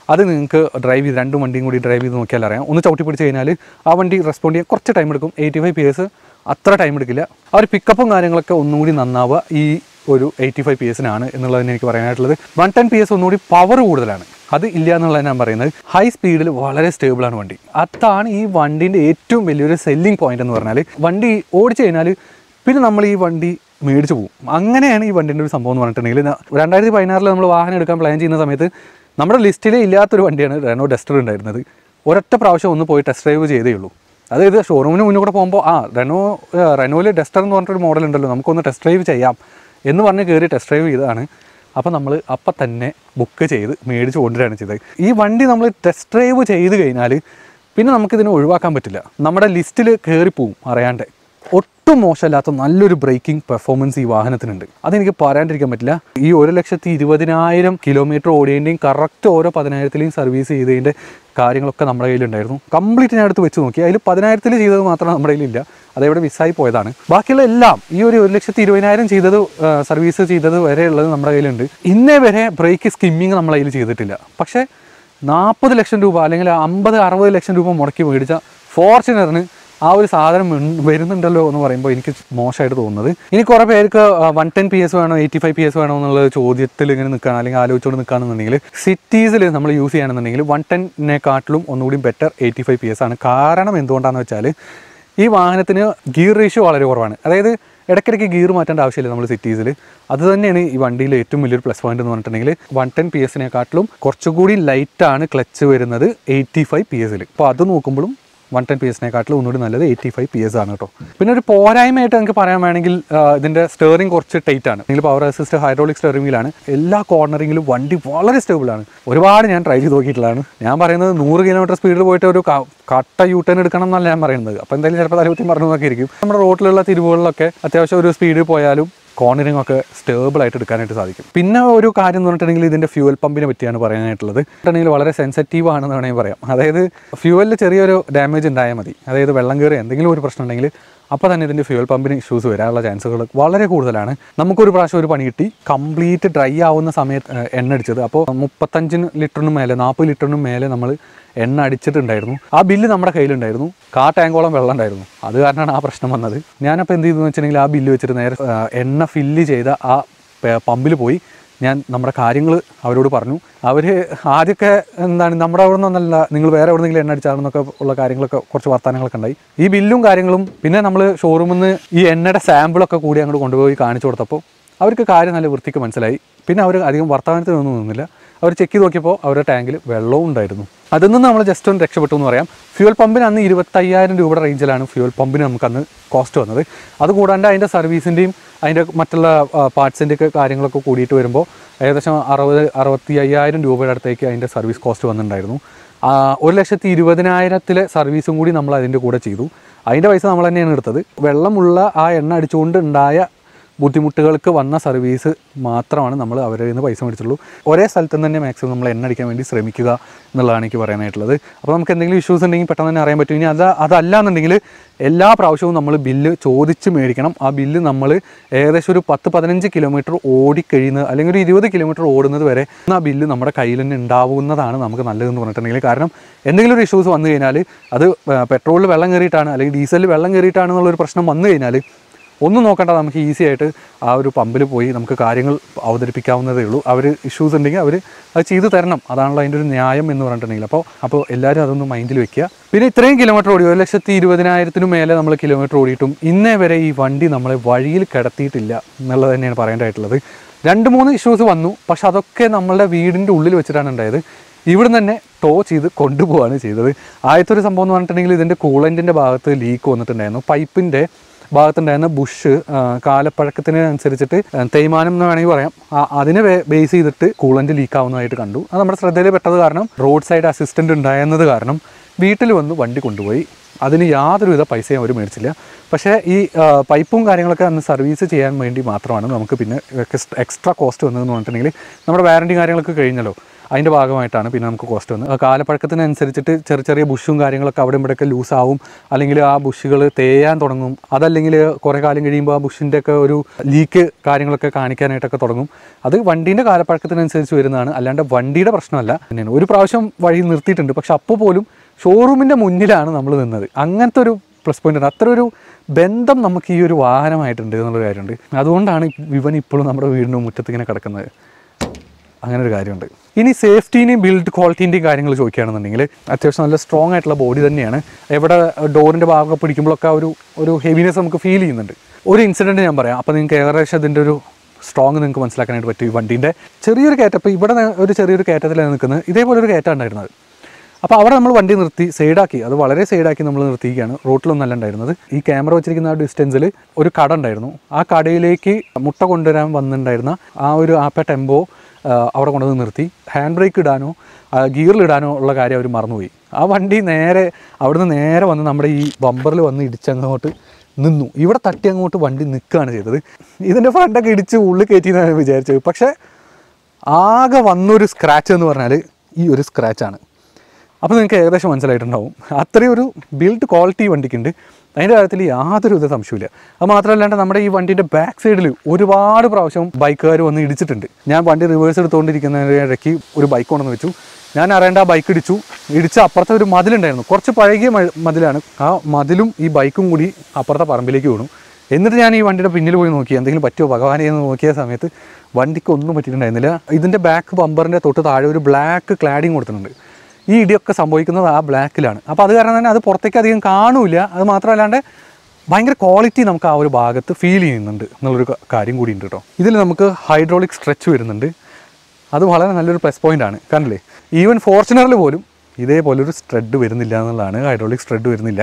അത് നിങ്ങൾക്ക് ഡ്രൈവ് ചെയ്ത് രണ്ടും വണ്ടിയും കൂടി ഡ്രൈവ് ചെയ്ത് നോക്കിയാൽ അറിയാം. ഒന്ന് ചവിട്ടി പിടിച്ച് കഴിഞ്ഞാൽ ആ വണ്ടി റെസ്പോണ്ട് ചെയ്യാൻ കുറച്ച് ടൈം എടുക്കും. എയ്റ്റി ഫൈവ് പി എസ് അത്ര ടൈം എടുക്കില്ല. ആ ഒരു പിക്കപ്പും കാര്യങ്ങളൊക്കെ ഒന്നും കൂടി നന്നാവുക ഈ ഒരു എയ്റ്റി ഫൈവ് പി എസിനാണ് എന്നുള്ളതിന് എനിക്ക് പറയാനായിട്ടുള്ളത്. വൺ ടെൻ പി എസ് ഒന്നുകൂടി പവർ കൂടുതലാണ്, അത് ഇല്ല എന്നുള്ളതാണ് ഞാൻ പറയുന്നത്. ഹൈ സ്പീഡിൽ വളരെ സ്റ്റേബിളാണ് വണ്ടി. അതാണ് ഈ വണ്ടീൻ്റെ ഏറ്റവും വലിയൊരു സെല്ലിംഗ് പോയിന്റ് എന്ന് പറഞ്ഞാൽ. വണ്ടി ഓടിച്ചു കഴിഞ്ഞാൽ പിന്നെ നമ്മൾ ഈ വണ്ടി മേടിച്ചു പോകും. അങ്ങനെയാണ് ഈ വണ്ടിൻ്റെ ഒരു സംഭവം എന്ന് പറഞ്ഞിട്ടുണ്ടെങ്കിൽ. രണ്ടായിരത്തി പതിനാറിൽ നമ്മൾ വാഹനം എടുക്കാൻ പ്ലാൻ ചെയ്യുന്ന സമയത്ത് നമ്മുടെ ലിസ്റ്റിലേ ഇല്ലാത്തൊരു വണ്ടിയാണ് റെനോ ഡസ്റ്റർ ഉണ്ടായിരുന്നത്. ഒരൊറ്റ പ്രാവശ്യം ഒന്ന് പോയി ടെസ്റ്റ് ഡ്രൈവ് ചെയ്തേ ഉള്ളൂ. അതായത് ഷോറൂമിന് മുന്നേ കൂടെ പോകുമ്പോൾ ആ റെനോ റെനോയിൽ ഡസ്റ്റർ എന്ന് പറഞ്ഞിട്ടൊരു മോഡൽ ഉണ്ടല്ലോ, നമുക്കൊന്ന് ടെസ്റ്റ് ഡ്രൈവ് ചെയ്യാം എന്ന് പറഞ്ഞ് കയറി ടെസ്റ്റ് ഡ്രൈവ് ചെയ്തതാണ്. അപ്പോൾ നമ്മൾ അപ്പം തന്നെ ബുക്ക് ചെയ്ത് മേടിച്ച് കൊണ്ടുവരികയാണ് ചെയ്തത്. ഈ വണ്ടി നമ്മൾ ടെസ്റ്റ് ഡ്രൈവ് ചെയ്ത് കഴിഞ്ഞാൽ പിന്നെ നമുക്കിതിനെ ഒഴിവാക്കാൻ പറ്റില്ല. നമ്മുടെ ലിസ്റ്റിൽ കയറിപ്പോവും അറിയാണ്ട്. ഒട്ടും മോശമല്ലാത്ത നല്ലൊരു ബ്രേക്കിംഗ് പെർഫോമൻസ് ഈ വാഹനത്തിനുണ്ട്. അതെനിക്ക് പറയാണ്ടിരിക്കാൻ പറ്റില്ല. ഈ ഒരു ലക്ഷത്തി ഇരുപതിനായിരം കിലോമീറ്റർ ഓടിയതിൻ്റെയും കറക്റ്റ് ഓരോ പതിനായിരത്തിലെയും സർവീസ് ചെയ്തതിൻ്റെ കാര്യങ്ങളൊക്കെ നമ്മുടെ കയ്യിലുണ്ടായിരുന്നു. കംപ്ലീറ്റ് ഞാൻ എടുത്ത് വെച്ച് നോക്കി. അതിൽ പതിനായിരത്തിൽ ചെയ്തത് മാത്രം നമ്മുടെ കയ്യിലില്ല, അതേവിടെ മിസ്സായി പോയതാണ്. ബാക്കിയുള്ള എല്ലാം ഈ ഒരു ഒരു ലക്ഷത്തി ഇരുപതിനായിരം ചെയ്തത് സർവീസ് ചെയ്തത് വരെ ഉള്ളത് നമ്മുടെ കയ്യിലുണ്ട്. ഇന്നേ വരെ ബ്രേക്ക് സ്കിമ്മിങ് നമ്മൾ അതിൽ ചെയ്തിട്ടില്ല. പക്ഷേ നാൽപ്പത് ലക്ഷം രൂപ അല്ലെങ്കിൽ അമ്പത് അറുപത് ലക്ഷം രൂപ മുടക്കി മേടിച്ച ഫോർച്യൂണറിന് ആ ഒരു സാധനം വരുന്നുണ്ടല്ലോ എന്ന് പറയുമ്പോൾ എനിക്ക് മോശമായിട്ട് തോന്നുന്നത്. ഇനി കുറേ പേർക്ക് വൺ ടെൻ പി എസ് വേണോ എയ്റ്റി ഫൈവ് പി എസ് വേണോ എന്നുള്ള ചോദ്യത്തിൽ ഇങ്ങനെ നിൽക്കുകയാണ് അല്ലെങ്കിൽ ആലോചിച്ചുകൊണ്ട് നിൽക്കുകയാണെന്നുണ്ടെങ്കിൽ സിറ്റീസിൽ നമ്മൾ യൂസ് ചെയ്യുകയാണെന്നുണ്ടെങ്കിൽ വൺ ടെന്നിനെക്കാട്ടിലും ഒന്നുകൂടി better eighty five P S ആണ്. കാരണം എന്തുകൊണ്ടാണെന്ന് വെച്ചാൽ ഈ വാഹനത്തിന് ഗിയർ റേഷ്യോ വളരെ കുറവാണ്. അതായത് ഇടയ്ക്കിടയ്ക്ക് ഗിയർ മാറ്റേണ്ട ആവശ്യമില്ല നമ്മൾ സിറ്റീസിൽ. അത് തന്നെയാണ് ഈ വണ്ടിയിൽ ഏറ്റവും വലിയൊരു പ്ലസ് പോയിന്റ് എന്ന് പറഞ്ഞിട്ടുണ്ടെങ്കിൽ വൺ ടെൻ പി എസിനെക്കാട്ടിലും കുറച്ചുകൂടി ലൈറ്റാണ് ക്ലച്ച് വരുന്നത് എയ്റ്റി ഫൈവ് പി എസിൽ. അപ്പോൾ അത് നോക്കുമ്പോഴും വൺ ടെൻ പി എസിനെക്കാട്ടിലും ഒന്നുകൂടി നല്ലത് എയ്റ്റി ഫൈവ് പി എസ് ആണ് കേട്ടോ. പിന്നെ ഒരു പോരായ്മയായിട്ട് നമുക്ക് പറയാൻ വേണമെങ്കിൽ ഇതിൻ്റെ സ്റ്റെയറിംഗ് കുറച്ച് ടൈറ്റ് ആണ്. അല്ലെങ്കിൽ പവർ അസിസ്റ്റ് ഹൈഡ്രോളിക് സ്റ്റെയറിംഗ് വീലാണ്. എല്ലാ കോർണറിങ്ങിലും വണ്ടി വളരെ സ്റ്റേബിളാണ്. ഒരുപാട് ഞാൻ ട്രൈ ചെയ്ത് നോക്കിയിട്ടുള്ളതാണ്. ഞാൻ പറയുന്നത് നൂറ് കിലോമീറ്റർ സ്പീഡിൽ പോയിട്ട് ഒരു കട്ട യൂ ടേൺ എടുക്കണം എന്നല്ല ഞാൻ പറയുന്നത്. അപ്പോൾ എന്തായാലും ചിലപ്പോൾ തലകുത്തി പറഞ്ഞു നോക്കി ഇരിക്കും. നമ്മുടെ റോഡിലുള്ള തിരിവുകളിലൊക്കെ അത്യാവശ്യം ഒരു സ്പീഡിൽ പോയാലും കോർണറിംഗ് ഒക്കെ സ്റ്റേബിളായിട്ട് എടുക്കാനായിട്ട് സാധിക്കും. പിന്നെ ഒരു കാര്യം എന്ന് പറഞ്ഞിട്ടുണ്ടെങ്കിൽ ഇതിൻ്റെ ഫ്യൂവൽ പമ്പിനെ പറ്റിയാണ് പറയാനായിട്ടുള്ളത്. പറഞ്ഞിട്ടുണ്ടെങ്കിൽ വളരെ സെൻസിറ്റീവ് ആണെന്ന് വേണമെങ്കിൽ പറയാം. അതായത് ഫ്യൂവലിൽ ചെറിയൊരു ഡാമേജ് ഉണ്ടായാൽ മതി, അതായത് വെള്ളം കയറി എന്തെങ്കിലും ഒരു പ്രശ്നം ഉണ്ടെങ്കിൽ അപ്പോൾ തന്നെ ഇതിൻ്റെ ഫ്യൂവൽ പമ്പിന് ഇഷ്യൂസ് വരാനുള്ള ചാൻസുകൾ വളരെ കൂടുതലാണ്. നമുക്കൊരു പ്രാവശ്യം ഒരു പണി കിട്ടി, കംപ്ലീറ്റ് ഡ്രൈ ആവുന്ന സമയത്ത് എണ്ണ അടിച്ചത്. അപ്പോൾ മുപ്പത്തഞ്ചിന് ലിറ്ററിനും മേലെ നാൽപ്പത് ലിറ്ററിനും മേലെ നമ്മൾ എണ്ണ അടിച്ചിട്ടുണ്ടായിരുന്നു. ആ ബില്ല് നമ്മുടെ കയ്യിലുണ്ടായിരുന്നു. കാ ടാങ്കോളം വെള്ളം ഉണ്ടായിരുന്നു. അത് കാരണമാണ് ആ പ്രശ്നം വന്നത്. ഞാനപ്പോൾ എന്ത് ചെയ്തെന്ന് വെച്ചിട്ടുണ്ടെങ്കിൽ ആ ബില്ല് വെച്ചിട്ട് നേരെ എണ്ണ ഫില്ല് ചെയ്ത ആ പമ്പിൽ പോയി ഞാൻ നമ്മുടെ കാര്യങ്ങൾ അവരോട് പറഞ്ഞു. അവർ ആദ്യമൊക്കെ എന്താണ് നമ്മുടെ അവിടെ നിന്നല്ല, നിങ്ങൾ വേറെ എവിടെ നിന്നെങ്കിലും എണ്ണ അടിച്ചാണെന്നൊക്കെ ഉള്ള കാര്യങ്ങളൊക്കെ കുറച്ച് വർത്തമാനങ്ങളൊക്കെ ഉണ്ടായി. ഈ ബില്ലും കാര്യങ്ങളും പിന്നെ നമ്മൾ ഷോറൂമിൽ നിന്ന് ഈ എണ്ണയുടെ സാമ്പിളൊക്കെ കൂടി അങ്ങോട്ട് കൊണ്ടുപോയി കാണിച്ചു കൊടുത്തപ്പോൾ അവർക്ക് കാര്യം നല്ല വൃത്തിക്ക് മനസ്സിലായി. പിന്നെ അവർ അധികം വർത്തമാനത്തിനൊന്നും നിന്നില്ല. അവർ ചെക്ക് ചെയ്ത് നോക്കിയപ്പോൾ അവരുടെ ടാങ്കിൽ വെള്ളവും ഉണ്ടായിരുന്നു. അതിൽ നിന്ന് നമ്മൾ ജസ്റ്റ് ഒന്ന് രക്ഷപ്പെട്ടു എന്ന് പറയാം. ഫ്യൂൽ പമ്പിന് അന്ന് ഇരുപത്തയ്യായിരം രൂപയുടെ റേഞ്ചിലാണ് ഫ്യൂൽ പമ്പിന് നമുക്കന്ന് കോസ്റ്റ് വന്നത്. അതുകൂടാണ്ട് അതിൻ്റെ സർവീസിൻ്റെയും അതിൻ്റെ മറ്റുള്ള പാർട്സിൻ്റെയൊക്കെ കാര്യങ്ങളൊക്കെ കൂടിയിട്ട് വരുമ്പോൾ ഏകദേശം അറുപത് അറുപത്തി അയ്യായിരം രൂപയുടെ അടുത്തേക്ക് അതിൻ്റെ സർവീസ് കോസ്റ്റ് വന്നിട്ടുണ്ടായിരുന്നു. ഒരു ലക്ഷത്തി ഇരുപതിനായിരത്തിലെ സർവീസും കൂടി നമ്മൾ അതിൻ്റെ കൂടെ ചെയ്തു. അതിൻ്റെ പൈസ നമ്മൾ തന്നെയാണ് എടുത്തത്. വെള്ളമുള്ള ആ എണ്ണ അടിച്ചുകൊണ്ട് ഉണ്ടായ ബുദ്ധിമുട്ടുകൾക്ക് വന്ന സർവീസ് മാത്രമാണ് നമ്മൾ അവരിൽ നിന്ന് പൈസ മേടിച്ചുള്ളൂ. ഒരേ സ്ഥലത്ത് തന്നെ മാക്സിമം നമ്മൾ എണ്ണ അടിക്കാൻ വേണ്ടി ശ്രമിക്കുക എന്നുള്ളതാണ് എനിക്ക് പറയാനായിട്ടുള്ളത്. അപ്പോൾ നമുക്ക് എന്തെങ്കിലും ഇഷ്യൂസ് ഉണ്ടെങ്കിൽ പെട്ടെന്ന് തന്നെ അറിയാൻ പറ്റും. ഇനി അത് അതല്ല എന്നുണ്ടെങ്കിൽ എല്ലാ പ്രാവശ്യവും നമ്മൾ ബില്ല് ചോദിച്ച് മേടിക്കണം. ആ ബില്ല് നമ്മൾ ഏകദേശം ഒരു പത്ത് പതിനഞ്ച് കിലോമീറ്റർ ഓടിക്കഴിയുന്നത് അല്ലെങ്കിൽ ഒരു ഇരുപത് കിലോമീറ്റർ ഓടുന്നത് വരെ ആ ബില്ല് നമ്മുടെ കയ്യിൽ തന്നെ ഉണ്ടാവുന്നതാണ് നമുക്ക് നല്ലതെന്ന് പറഞ്ഞിട്ടുണ്ടെങ്കിൽ. കാരണം എന്തെങ്കിലും ഒരു ഇഷ്യൂസ് വന്നു കഴിഞ്ഞാൽ അത് പെട്രോളിൽ വെള്ളം കയറിയിട്ടാണ് അല്ലെങ്കിൽ ഡീസലിൽ വെള്ളം കയറിയിട്ടാണെന്നുള്ളൊരു പ്രശ്നം വന്നു കഴിഞ്ഞാൽ ഒന്നും നോക്കണ്ട, നമുക്ക് ഈസി ആയിട്ട് ആ ഒരു പമ്പിൽ പോയി നമുക്ക് കാര്യങ്ങൾ അവതരിപ്പിക്കാവുന്നതേ ഉള്ളൂ. അവർ ഇഷ്യൂസ് ഉണ്ടെങ്കിൽ അവർ അത് ചെയ്തു തരണം. അതാണല്ലോ അതിൻ്റെ ഒരു ന്യായം എന്ന് പറഞ്ഞിട്ടുണ്ടെങ്കിൽ. അപ്പോൾ അപ്പോൾ എല്ലാവരും അതൊന്ന് മൈൻഡിൽ വെക്കുക. പിന്നെ ഇത്രയും കിലോമീറ്റർ ഓടി ഒരു ലക്ഷത്തി ഇരുപതിനായിരത്തിനു മേലെ നമ്മൾ കിലോമീറ്റർ ഓടിയിട്ടും ഇന്നേ വരെ ഈ വണ്ടി നമ്മളെ വഴിയിൽ കിടത്തിയിട്ടില്ല എന്നുള്ളത് തന്നെയാണ് പറയേണ്ടതായിട്ടുള്ളത്. രണ്ട് മൂന്ന് ഇഷ്യൂസ് വന്നു, പക്ഷെ അതൊക്കെ നമ്മളുടെ വീടിൻ്റെ ഉള്ളിൽ വെച്ചിട്ടാണ് ഉണ്ടായത്. ഇവിടെ തന്നെ ടോ ചെയ്ത് കൊണ്ടുപോവാണ് ചെയ്തത്. ആദ്യത്തെ ഒരു സംഭവം എന്ന് പറഞ്ഞിട്ടുണ്ടെങ്കിൽ ഇതിൻ്റെ കൂളൻറ്റിൻ്റെ ഭാഗത്ത് ലീക്ക് വന്നിട്ടുണ്ടായിരുന്നു. പൈപ്പിൻ്റെ ഭാഗത്തുണ്ടായിരുന്ന ബുഷ് കാലപ്പഴക്കത്തിന് അനുസരിച്ചിട്ട് തേയ്മാനം എന്ന് വേണമെങ്കിൽ പറയാം, അതിനെ ബേസ് ചെയ്തിട്ട് കൂളൻ്റ് ലീക്ക് ആവുന്നതായിട്ട് കണ്ടു. അത് നമ്മുടെ ശ്രദ്ധയിൽ പെട്ടത് കാരണം റോഡ് സൈഡ് അസിസ്റ്റൻ്റ് ഉണ്ടായിരുന്നത് കാരണം വീട്ടിൽ വന്ന് വണ്ടി കൊണ്ടുപോയി. അതിന് യാതൊരുവിധ പൈസയും അവർ മേടിച്ചില്ല. പക്ഷേ ഈ പൈപ്പും കാര്യങ്ങളൊക്കെ അന്ന് സർവീസ് ചെയ്യാൻ വേണ്ടി മാത്രമാണ് നമുക്ക് പിന്നെ എക്സ്ട്രാ കോസ്റ്റ് വന്നതെന്ന് പറഞ്ഞിട്ടുണ്ടെങ്കിൽ നമ്മുടെ വാറൻറ്റി കാര്യങ്ങളൊക്കെ കഴിഞ്ഞല്ലോ. അതിൻ്റെ ഭാഗമായിട്ടാണ് പിന്നെ നമുക്ക് കോസ്റ്റ് വന്നത്. കാലപ്പഴക്കത്തിനനുസരിച്ചിട്ട് ചെറിയ ചെറിയ ബുഷും കാര്യങ്ങളൊക്കെ അവിടെ ഇവിടെയൊക്കെ ലൂസാവും, അല്ലെങ്കിൽ ആ ബുഷുകൾ തേയാൻ തുടങ്ങും, അതല്ലെങ്കിൽ കുറേ കാലം കഴിയുമ്പോൾ ആ ബുഷിൻ്റെ ഒക്കെ ഒരു ലീക്ക് കാര്യങ്ങളൊക്കെ കാണിക്കാനായിട്ടൊക്കെ തുടങ്ങും. അത് വണ്ടീൻ്റെ കാലപ്പഴക്കത്തിനനുസരിച്ച് വരുന്നതാണ്, അല്ലാണ്ട് വണ്ടിയുടെ പ്രശ്നമല്ല. തന്നെയാണ് ഒരു പ്രാവശ്യം വഴി നിർത്തിയിട്ടുണ്ട്, പക്ഷെ അപ്പോൾ പോലും ഷോറൂമിൻ്റെ മുന്നിലാണ് നമ്മൾ നിന്നത്. അങ്ങനത്തെ ഒരു പ്ലസ് പോയിൻ്റ് ആണ്. അത്ര ഒരു ബന്ധം നമുക്ക് ഈ ഒരു വാഹനമായിട്ടുണ്ട് എന്നുള്ളൊരു കാര്യമുണ്ട്. അതുകൊണ്ടാണ് ഇവൻ ഇപ്പോഴും നമ്മുടെ വീടിൻ്റെ മുറ്റത്ത് ഇങ്ങനെ കിടക്കുന്നത്. അങ്ങനെ ഒരു കാര്യമുണ്ട്. ഇനി സേഫ്റ്റീൻ്റെയും ബിൽഡ് ക്വാളിറ്റീൻ്റെയും കാര്യങ്ങൾ ചോദിക്കുകയാണെന്നുണ്ടെങ്കിൽ അത്യാവശ്യം നല്ല സ്ട്രോങ് ആയിട്ടുള്ള ബോഡി തന്നെയാണ്. എവിടെ ഡോറിൻ്റെ ഭാഗമൊക്കെ പിടിക്കുമ്പോഴൊക്കെ ഒരു ഒരു ഹെവിനെസ് നമുക്ക് ഫീൽ ചെയ്യുന്നുണ്ട്. ഒരു ഇൻസിഡൻറ്റ് ഞാൻ പറയാം, അപ്പോൾ നിങ്ങൾക്ക് ഏകദേശം അതിൻ്റെ ഒരു സ്ട്രോങ് നിങ്ങൾക്ക് മനസ്സിലാക്കാനായിട്ട് പറ്റും. ഈ വണ്ടീൻ്റെ ചെറിയൊരു കയറ്റം, അപ്പോൾ ഇവിടെ ഒരു ചെറിയൊരു കയറ്റത്തിലാണ് നിൽക്കുന്നത്, ഇതേപോലെ ഒരു കയറ്റം ഉണ്ടായിരുന്നത്. അപ്പോൾ അവിടെ നമ്മൾ വണ്ടി നിർത്തി സൈഡാക്കി, അത് വളരെ സൈഡാക്കി നമ്മൾ നിർത്തിയിരിക്കുകയാണ്. റോട്ടിലൊന്നല്ല ഉണ്ടായിരുന്നത്. ഈ ക്യാമറ വെച്ചിരിക്കുന്ന ആ ഡിസ്റ്റൻസിൽ ഒരു കട ഉണ്ടായിരുന്നു. ആ കടയിലേക്ക് മുട്ട കൊണ്ടുവരാൻ വന്നിട്ടുണ്ടായിരുന്ന ആ ഒരു ആപ്പ ടെമ്പോ അവിടെ കൊണ്ടുവന്ന് നിർത്തി. ഹാൻഡ് ബ്രേക്ക് ഇടാനോ ഗിയറിലിടാനോ ഉള്ള കാര്യം അവർ മറന്നുപോയി. ആ വണ്ടി നേരെ അവിടുന്ന് നേരെ വന്ന് നമ്മുടെ ഈ ബമ്പറിൽ വന്ന് ഇടിച്ചങ്ങോട്ട് നിന്നു. ഇവിടെ തട്ടി അങ്ങോട്ട് വണ്ടി നിൽക്കുകയാണ് ചെയ്തത്. ഇതിൻ്റെ ഫ്രണ്ടൊക്കെ ഇടിച്ച് ഉള്ളിൽ കയറ്റി എന്നാണ് വിചാരിച്ചത്. പക്ഷേ ആകെ വന്നൊരു സ്ക്രാച്ച് എന്ന് പറഞ്ഞാൽ ഈ ഒരു സ്ക്രാച്ചാണ്. അപ്പോൾ നിങ്ങൾക്ക് ഏകദേശം മനസ്സിലായിട്ടുണ്ടാവും അത്രയും ഒരു ബിൽഡ് ക്വാളിറ്റി വണ്ടിക്കുണ്ട്. അതിൻ്റെ കാര്യത്തിൽ യാതൊരു വിധ സംശയമില്ല. അത് മാത്രമല്ലാണ്ട് നമ്മുടെ ഈ വണ്ടീൻ്റെ ബാക്ക് സൈഡിൽ ഒരുപാട് പ്രാവശ്യം ബൈക്കുകാർ വന്ന് ഇടിച്ചിട്ടുണ്ട്. ഞാൻ വണ്ടി റിവേഴ്സ് എടുത്തുകൊണ്ടിരിക്കുന്നതിൻ്റെ ഇടയ്ക്ക് ഒരു ബൈക്ക് കൊണ്ടുവന്ന് വെച്ചു. ഞാൻ അറിയേണ്ട ആ ബൈക്ക് ഇടിച്ചു. ഇടിച്ച് അപ്പുറത്തെ ഒരു മതിലുണ്ടായിരുന്നു, കുറച്ച് പഴകിയ മതിലാണ്. ആ മതിലും ഈ ബൈക്കും കൂടി അപ്പുറത്തെ പറമ്പിലേക്ക് വീണു. എന്നിട്ട് ഞാൻ ഈ വണ്ടിയുടെ പിന്നിൽ പോയി നോക്കി എന്തെങ്കിലും പറ്റുമോ ഭഗവാനെ എന്ന് നോക്കിയ സമയത്ത് വണ്ടിക്ക് ഒന്നും പറ്റിയിട്ടുണ്ടായിരുന്നില്ല. ഇതിൻ്റെ ബാക്ക് ബമ്പറിൻ്റെ തൊട്ട് താഴെ ഒരു ബ്ലാക്ക് ക്ലാഡിങ് കൊടുത്തിട്ടുണ്ട്. ഈ ഇടിയൊക്കെ സംഭവിക്കുന്നത് ആ ബ്ലാക്കിലാണ്. അപ്പോൾ അത് കാരണം തന്നെ അത് പുറത്തേക്ക് അധികം കാണൂല. അത് മാത്രമല്ലാണ്ട് ഭയങ്കര ക്വാളിറ്റി നമുക്ക് ആ ഒരു ഭാഗത്ത് ഫീൽ ചെയ്യുന്നുണ്ട് എന്നുള്ളൊരു കാര്യം കൂടി ഉണ്ട് കേട്ടോ. ഇതിൽ നമുക്ക് ഹൈഡ്രോളിക് സ്ട്രെച്ച് വരുന്നുണ്ട്. അത് വളരെ നല്ലൊരു പ്ലസ് പോയിൻ്റ് ആണ്. കാരണല്ലേ ഈവൻ ഫോർച്യൂണറിൽ പോലും ഇതേപോലൊരു സ്ട്രെഡ് വരുന്നില്ല എന്നുള്ളതാണ്. ഹൈഡ്രോളിക് സ്ട്രെഡ് വരുന്നില്ല.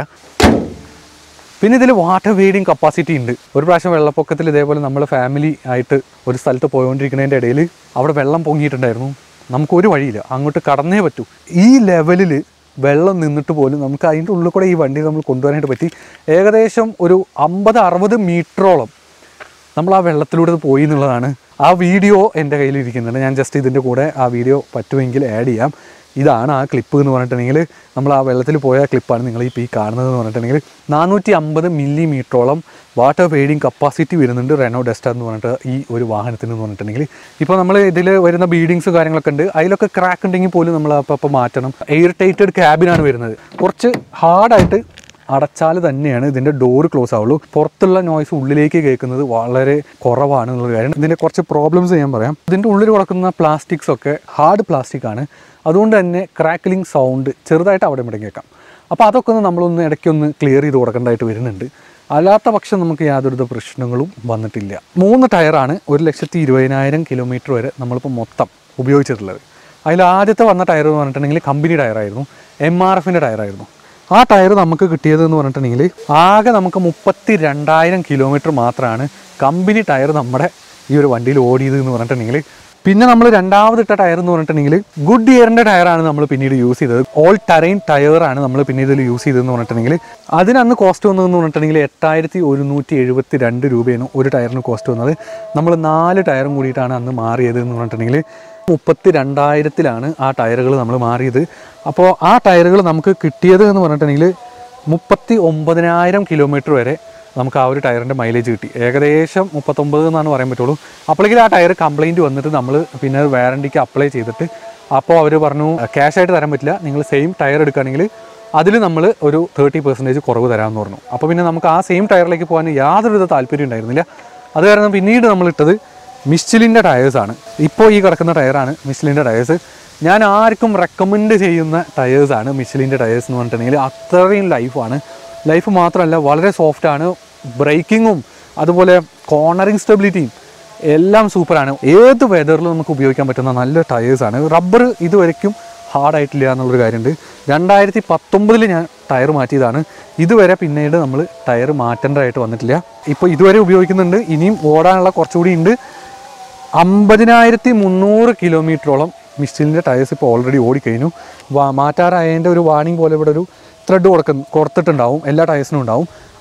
പിന്നെ ഇതിൽ വാട്ടർ വെയ്ഡിങ് കപ്പാസിറ്റി ഉണ്ട്. ഒരു പ്രാവശ്യം വെള്ളപ്പൊക്കത്തിൽ ഇതേപോലെ നമ്മൾ ഫാമിലി ആയിട്ട് ഒരു സ്ഥലത്ത് പോയിക്കൊണ്ടിരിക്കുന്നതിൻ്റെ ഇടയിൽ അവിടെ വെള്ളം പൊങ്ങിയിട്ടുണ്ടായിരുന്നു. നമുക്കൊരു വഴിയില്ല, അങ്ങോട്ട് കടന്നേ പറ്റൂ. ഈ ലെവലിൽ വെള്ളം നിന്നിട്ട് പോലും നമുക്ക് അതിൻ്റെ ഉള്ളിൽ കൂടെ ഈ വണ്ടി നമ്മൾ കൊണ്ടുപോകാനായിട്ട് പറ്റി. ഏകദേശം ഒരു അമ്പത് അറുപത് മീറ്ററോളം നമ്മൾ ആ വെള്ളത്തിലൂടെ പോയി എന്നുള്ളതാണ്. ആ വീഡിയോ എൻ്റെ കയ്യിലിരിക്കുന്നുണ്ട്. ഞാൻ ജസ്റ്റ് ഇതിൻ്റെ കൂടെ ആ വീഡിയോ പറ്റുമെങ്കിൽ ആഡ് ചെയ്യാം. ഇതാണ് ആ ക്ലിപ്പ് എന്ന് പറഞ്ഞിട്ടുണ്ടെങ്കിൽ നമ്മൾ ആ വെള്ളത്തിൽ പോയ ക്ലിപ്പാണ് നിങ്ങൾ ഇപ്പോൾ ഈ കാണുന്നത് എന്ന് പറഞ്ഞിട്ടുണ്ടെങ്കിൽ നാനൂറ്റി അമ്പത് മില്ലി മീറ്ററോളം വാട്ടർ വെയ്ഡിങ് കപ്പാസിറ്റി വരുന്നുണ്ട് റെനോ ഡസ്റ്റർ എന്ന് പറഞ്ഞിട്ട് ഈ ഒരു വാഹനത്തിന് എന്ന് പറഞ്ഞിട്ടുണ്ടെങ്കിൽ. ഇപ്പോൾ നമ്മൾ ഇതിൽ വരുന്ന ബീഡിങ്സ് കാര്യങ്ങളൊക്കെ ഉണ്ട്, അതിലൊക്കെ ക്രാക്ക് ഉണ്ടെങ്കിൽ പോലും നമ്മൾ അപ്പോൾ അപ്പോൾ മാറ്റണം. എയർ ടൈറ്റഡ് ക്യാബിനാണ് വരുന്നത്. കുറച്ച് ഹാർഡായിട്ട് അടച്ചാൽ തന്നെയാണ് ഇതിൻ്റെ ഡോറ് ക്ലോസ് ആവുള്ളൂ. പുറത്തുള്ള നോയ്സ് ഉള്ളിലേക്ക് കേൾക്കുന്നത് വളരെ കുറവാണ് എന്നുള്ള കാര്യം. ഇതിൻ്റെ കുറച്ച് പ്രോബ്ലംസ് ഞാൻ പറയാം. ഇതിൻ്റെ ഉള്ളിൽ കിടക്കുന്ന പ്ലാസ്റ്റിക്സ് ഒക്കെ ഹാർഡ് പ്ലാസ്റ്റിക് ആണ്. അതുകൊണ്ട് തന്നെ ക്രാക്കിലിംഗ് സൗണ്ട് ചെറുതായിട്ട് അവിടെ ഇവിടെ കേൾക്കാം. അപ്പോൾ അതൊക്കെ ഒന്ന് നമ്മളൊന്ന് ഇടയ്ക്കൊന്ന് ക്ലിയർ ചെയ്ത് കൊടുക്കേണ്ടതായിട്ട് വരുന്നുണ്ട്. അല്ലാത്ത പക്ഷം നമുക്ക് യാതൊരുവിധ പ്രശ്നങ്ങളും വന്നിട്ടില്ല. മൂന്ന് ടയറാണ് ഒരു ലക്ഷത്തി ഇരുപതിനായിരം കിലോമീറ്റർ വരെ നമ്മളിപ്പോൾ മൊത്തം ഉപയോഗിച്ചിട്ടുള്ളത്. അതിൽ ആദ്യത്തെ വന്ന ടയർ എന്ന് പറഞ്ഞിട്ടുണ്ടെങ്കിൽ കമ്പനി ടയറായിരുന്നു, എം ആർ എഫിൻ്റെ ടയറായിരുന്നു. ആ ടയർ നമുക്ക് കിട്ടിയതെന്ന് പറഞ്ഞിട്ടുണ്ടെങ്കിൽ ആകെ നമുക്ക് മുപ്പത്തി രണ്ടായിരം കിലോമീറ്റർ മാത്രമാണ് കമ്പനി ടയർ നമ്മുടെ ഈ ഒരു വണ്ടിയിൽ ഓടിയത് എന്ന് പറഞ്ഞിട്ടുണ്ടെങ്കിൽ. പിന്നെ നമ്മൾ രണ്ടാമതിട്ട ടയർ എന്ന് പറഞ്ഞിട്ടുണ്ടെങ്കിൽ ഗുഡ് ഇയറിൻ്റെ ടയറാണ് നമ്മൾ പിന്നീട് യൂസ് ചെയ്തത്. ഓൾ ടെറൈൻ ടയറാണ് നമ്മൾ പിന്നീട് ഇതിൽ യൂസ് ചെയ്തതെന്ന് പറഞ്ഞിട്ടുണ്ടെങ്കിൽ അതിനന്ന് കോസ്റ്റ് വന്നതെന്ന് പറഞ്ഞിട്ടുണ്ടെങ്കിൽ എട്ടായിരത്തി ഒരുന്നൂറ്റി എഴുപത്തി രണ്ട് രൂപയാണ് ഒരു ടയറിന് കോസ്റ്റ് വന്നത്. നമ്മൾ നാല് ടയറും കൂടിയിട്ടാണ് അന്ന് മാറിയത് എന്ന് പറഞ്ഞിട്ടുണ്ടെങ്കിൽ മുപ്പത്തി രണ്ടായിരത്തിലാണ് ആ ടയറുകൾ നമ്മൾ മാറിയത്. അപ്പോൾ ആ ടയറുകൾ നമുക്ക് കിട്ടിയത് എന്ന് പറഞ്ഞിട്ടുണ്ടെങ്കിൽ മുപ്പത്തി ഒമ്പതിനായിരം കിലോമീറ്റർ വരെ നമുക്ക് ആ ഒരു ടയറിൻ്റെ മൈലേജ് കിട്ടി. ഏകദേശം മുപ്പത്തൊമ്പത് എന്നാണ് പറയാൻ പറ്റുള്ളൂ. അപ്പോഴേക്കും ആ ടയർ കംപ്ലയിൻറ്റ് വന്നിട്ട് നമ്മൾ പിന്നെ വാറണ്ടിക്ക് അപ്ലൈ ചെയ്തിട്ട് അപ്പോൾ അവർ പറഞ്ഞു ക്യാഷ് ആയിട്ട് തരാൻ പറ്റില്ല, നിങ്ങൾ സെയിം ടയർ എടുക്കുകയാണെങ്കിൽ അതിൽ നമ്മൾ ഒരു തേർട്ടി പെർസെൻറ്റേജ് കുറവ് തരാമെന്ന് പറഞ്ഞു. അപ്പോൾ പിന്നെ നമുക്ക് ആ സെയിം ടയറിലേക്ക് പോകാൻ യാതൊരുവിധ താല്പര്യം ഉണ്ടായിരുന്നില്ല. അത് കാരണം പിന്നീട് നമ്മളിട്ടത് മിഷ്ലിൻ്റെ ടയേഴ്സാണ്. ഇപ്പോൾ ഈ കിടക്കുന്ന ടയറാണ് മിഷ്ലിൻ്റെ ടയേഴ്സ്. ഞാൻ ആർക്കും റെക്കമെൻഡ് ചെയ്യുന്ന ടയേഴ്സാണ് മിഷ്ലിൻ്റെ ടയേഴ്സ് എന്ന് പറഞ്ഞിട്ടുണ്ടെങ്കിൽ. അത്രയും ലൈഫാണ്. ലൈഫ് മാത്രമല്ല വളരെ സോഫ്റ്റാണ്. ബ്രേക്കിങ്ങും അതുപോലെ കോർണറിങ് സ്റ്റെബിലിറ്റിയും എല്ലാം സൂപ്പറാണ്. ഏത് വെതറിലും നമുക്ക് ഉപയോഗിക്കാൻ പറ്റുന്ന നല്ല ടയേഴ്സാണ്. റബ്ബർ ഇതുവരെയ്ക്കും ഹാർഡായിട്ടില്ല എന്നുള്ളൊരു കാര്യമുണ്ട്. രണ്ടായിരത്തി പത്തൊമ്പതിൽ ഞാൻ ടയർ മാറ്റിയതാണ്. ഇതുവരെ പിന്നീട് നമ്മൾ ടയർ മാറ്റേണ്ടതായിട്ട് വന്നിട്ടില്ല. ഇപ്പോൾ ഇതുവരെ ഉപയോഗിക്കുന്നുണ്ട്. ഇനിയും ഓടാനുള്ള കുറച്ചുകൂടി ഉണ്ട്. അമ്പതിനായിരത്തി മുന്നൂറ് കിലോമീറ്ററോളം മിഷ്ലിൻ്റെ ടയേഴ്സ് ഇപ്പോൾ ഓൾറെഡി ഓടിക്കഴിഞ്ഞു. വാ മാറ്റാറായതിൻ്റെ ഒരു വാർണിംഗ് പോലെ ഇവിടെ ഒരു ത്രെഡ് കൊടുക്ക കൊടുത്തിട്ടുണ്ടാവും, എല്ലാ ടയേഴ്സിനും ഉണ്ടാവും.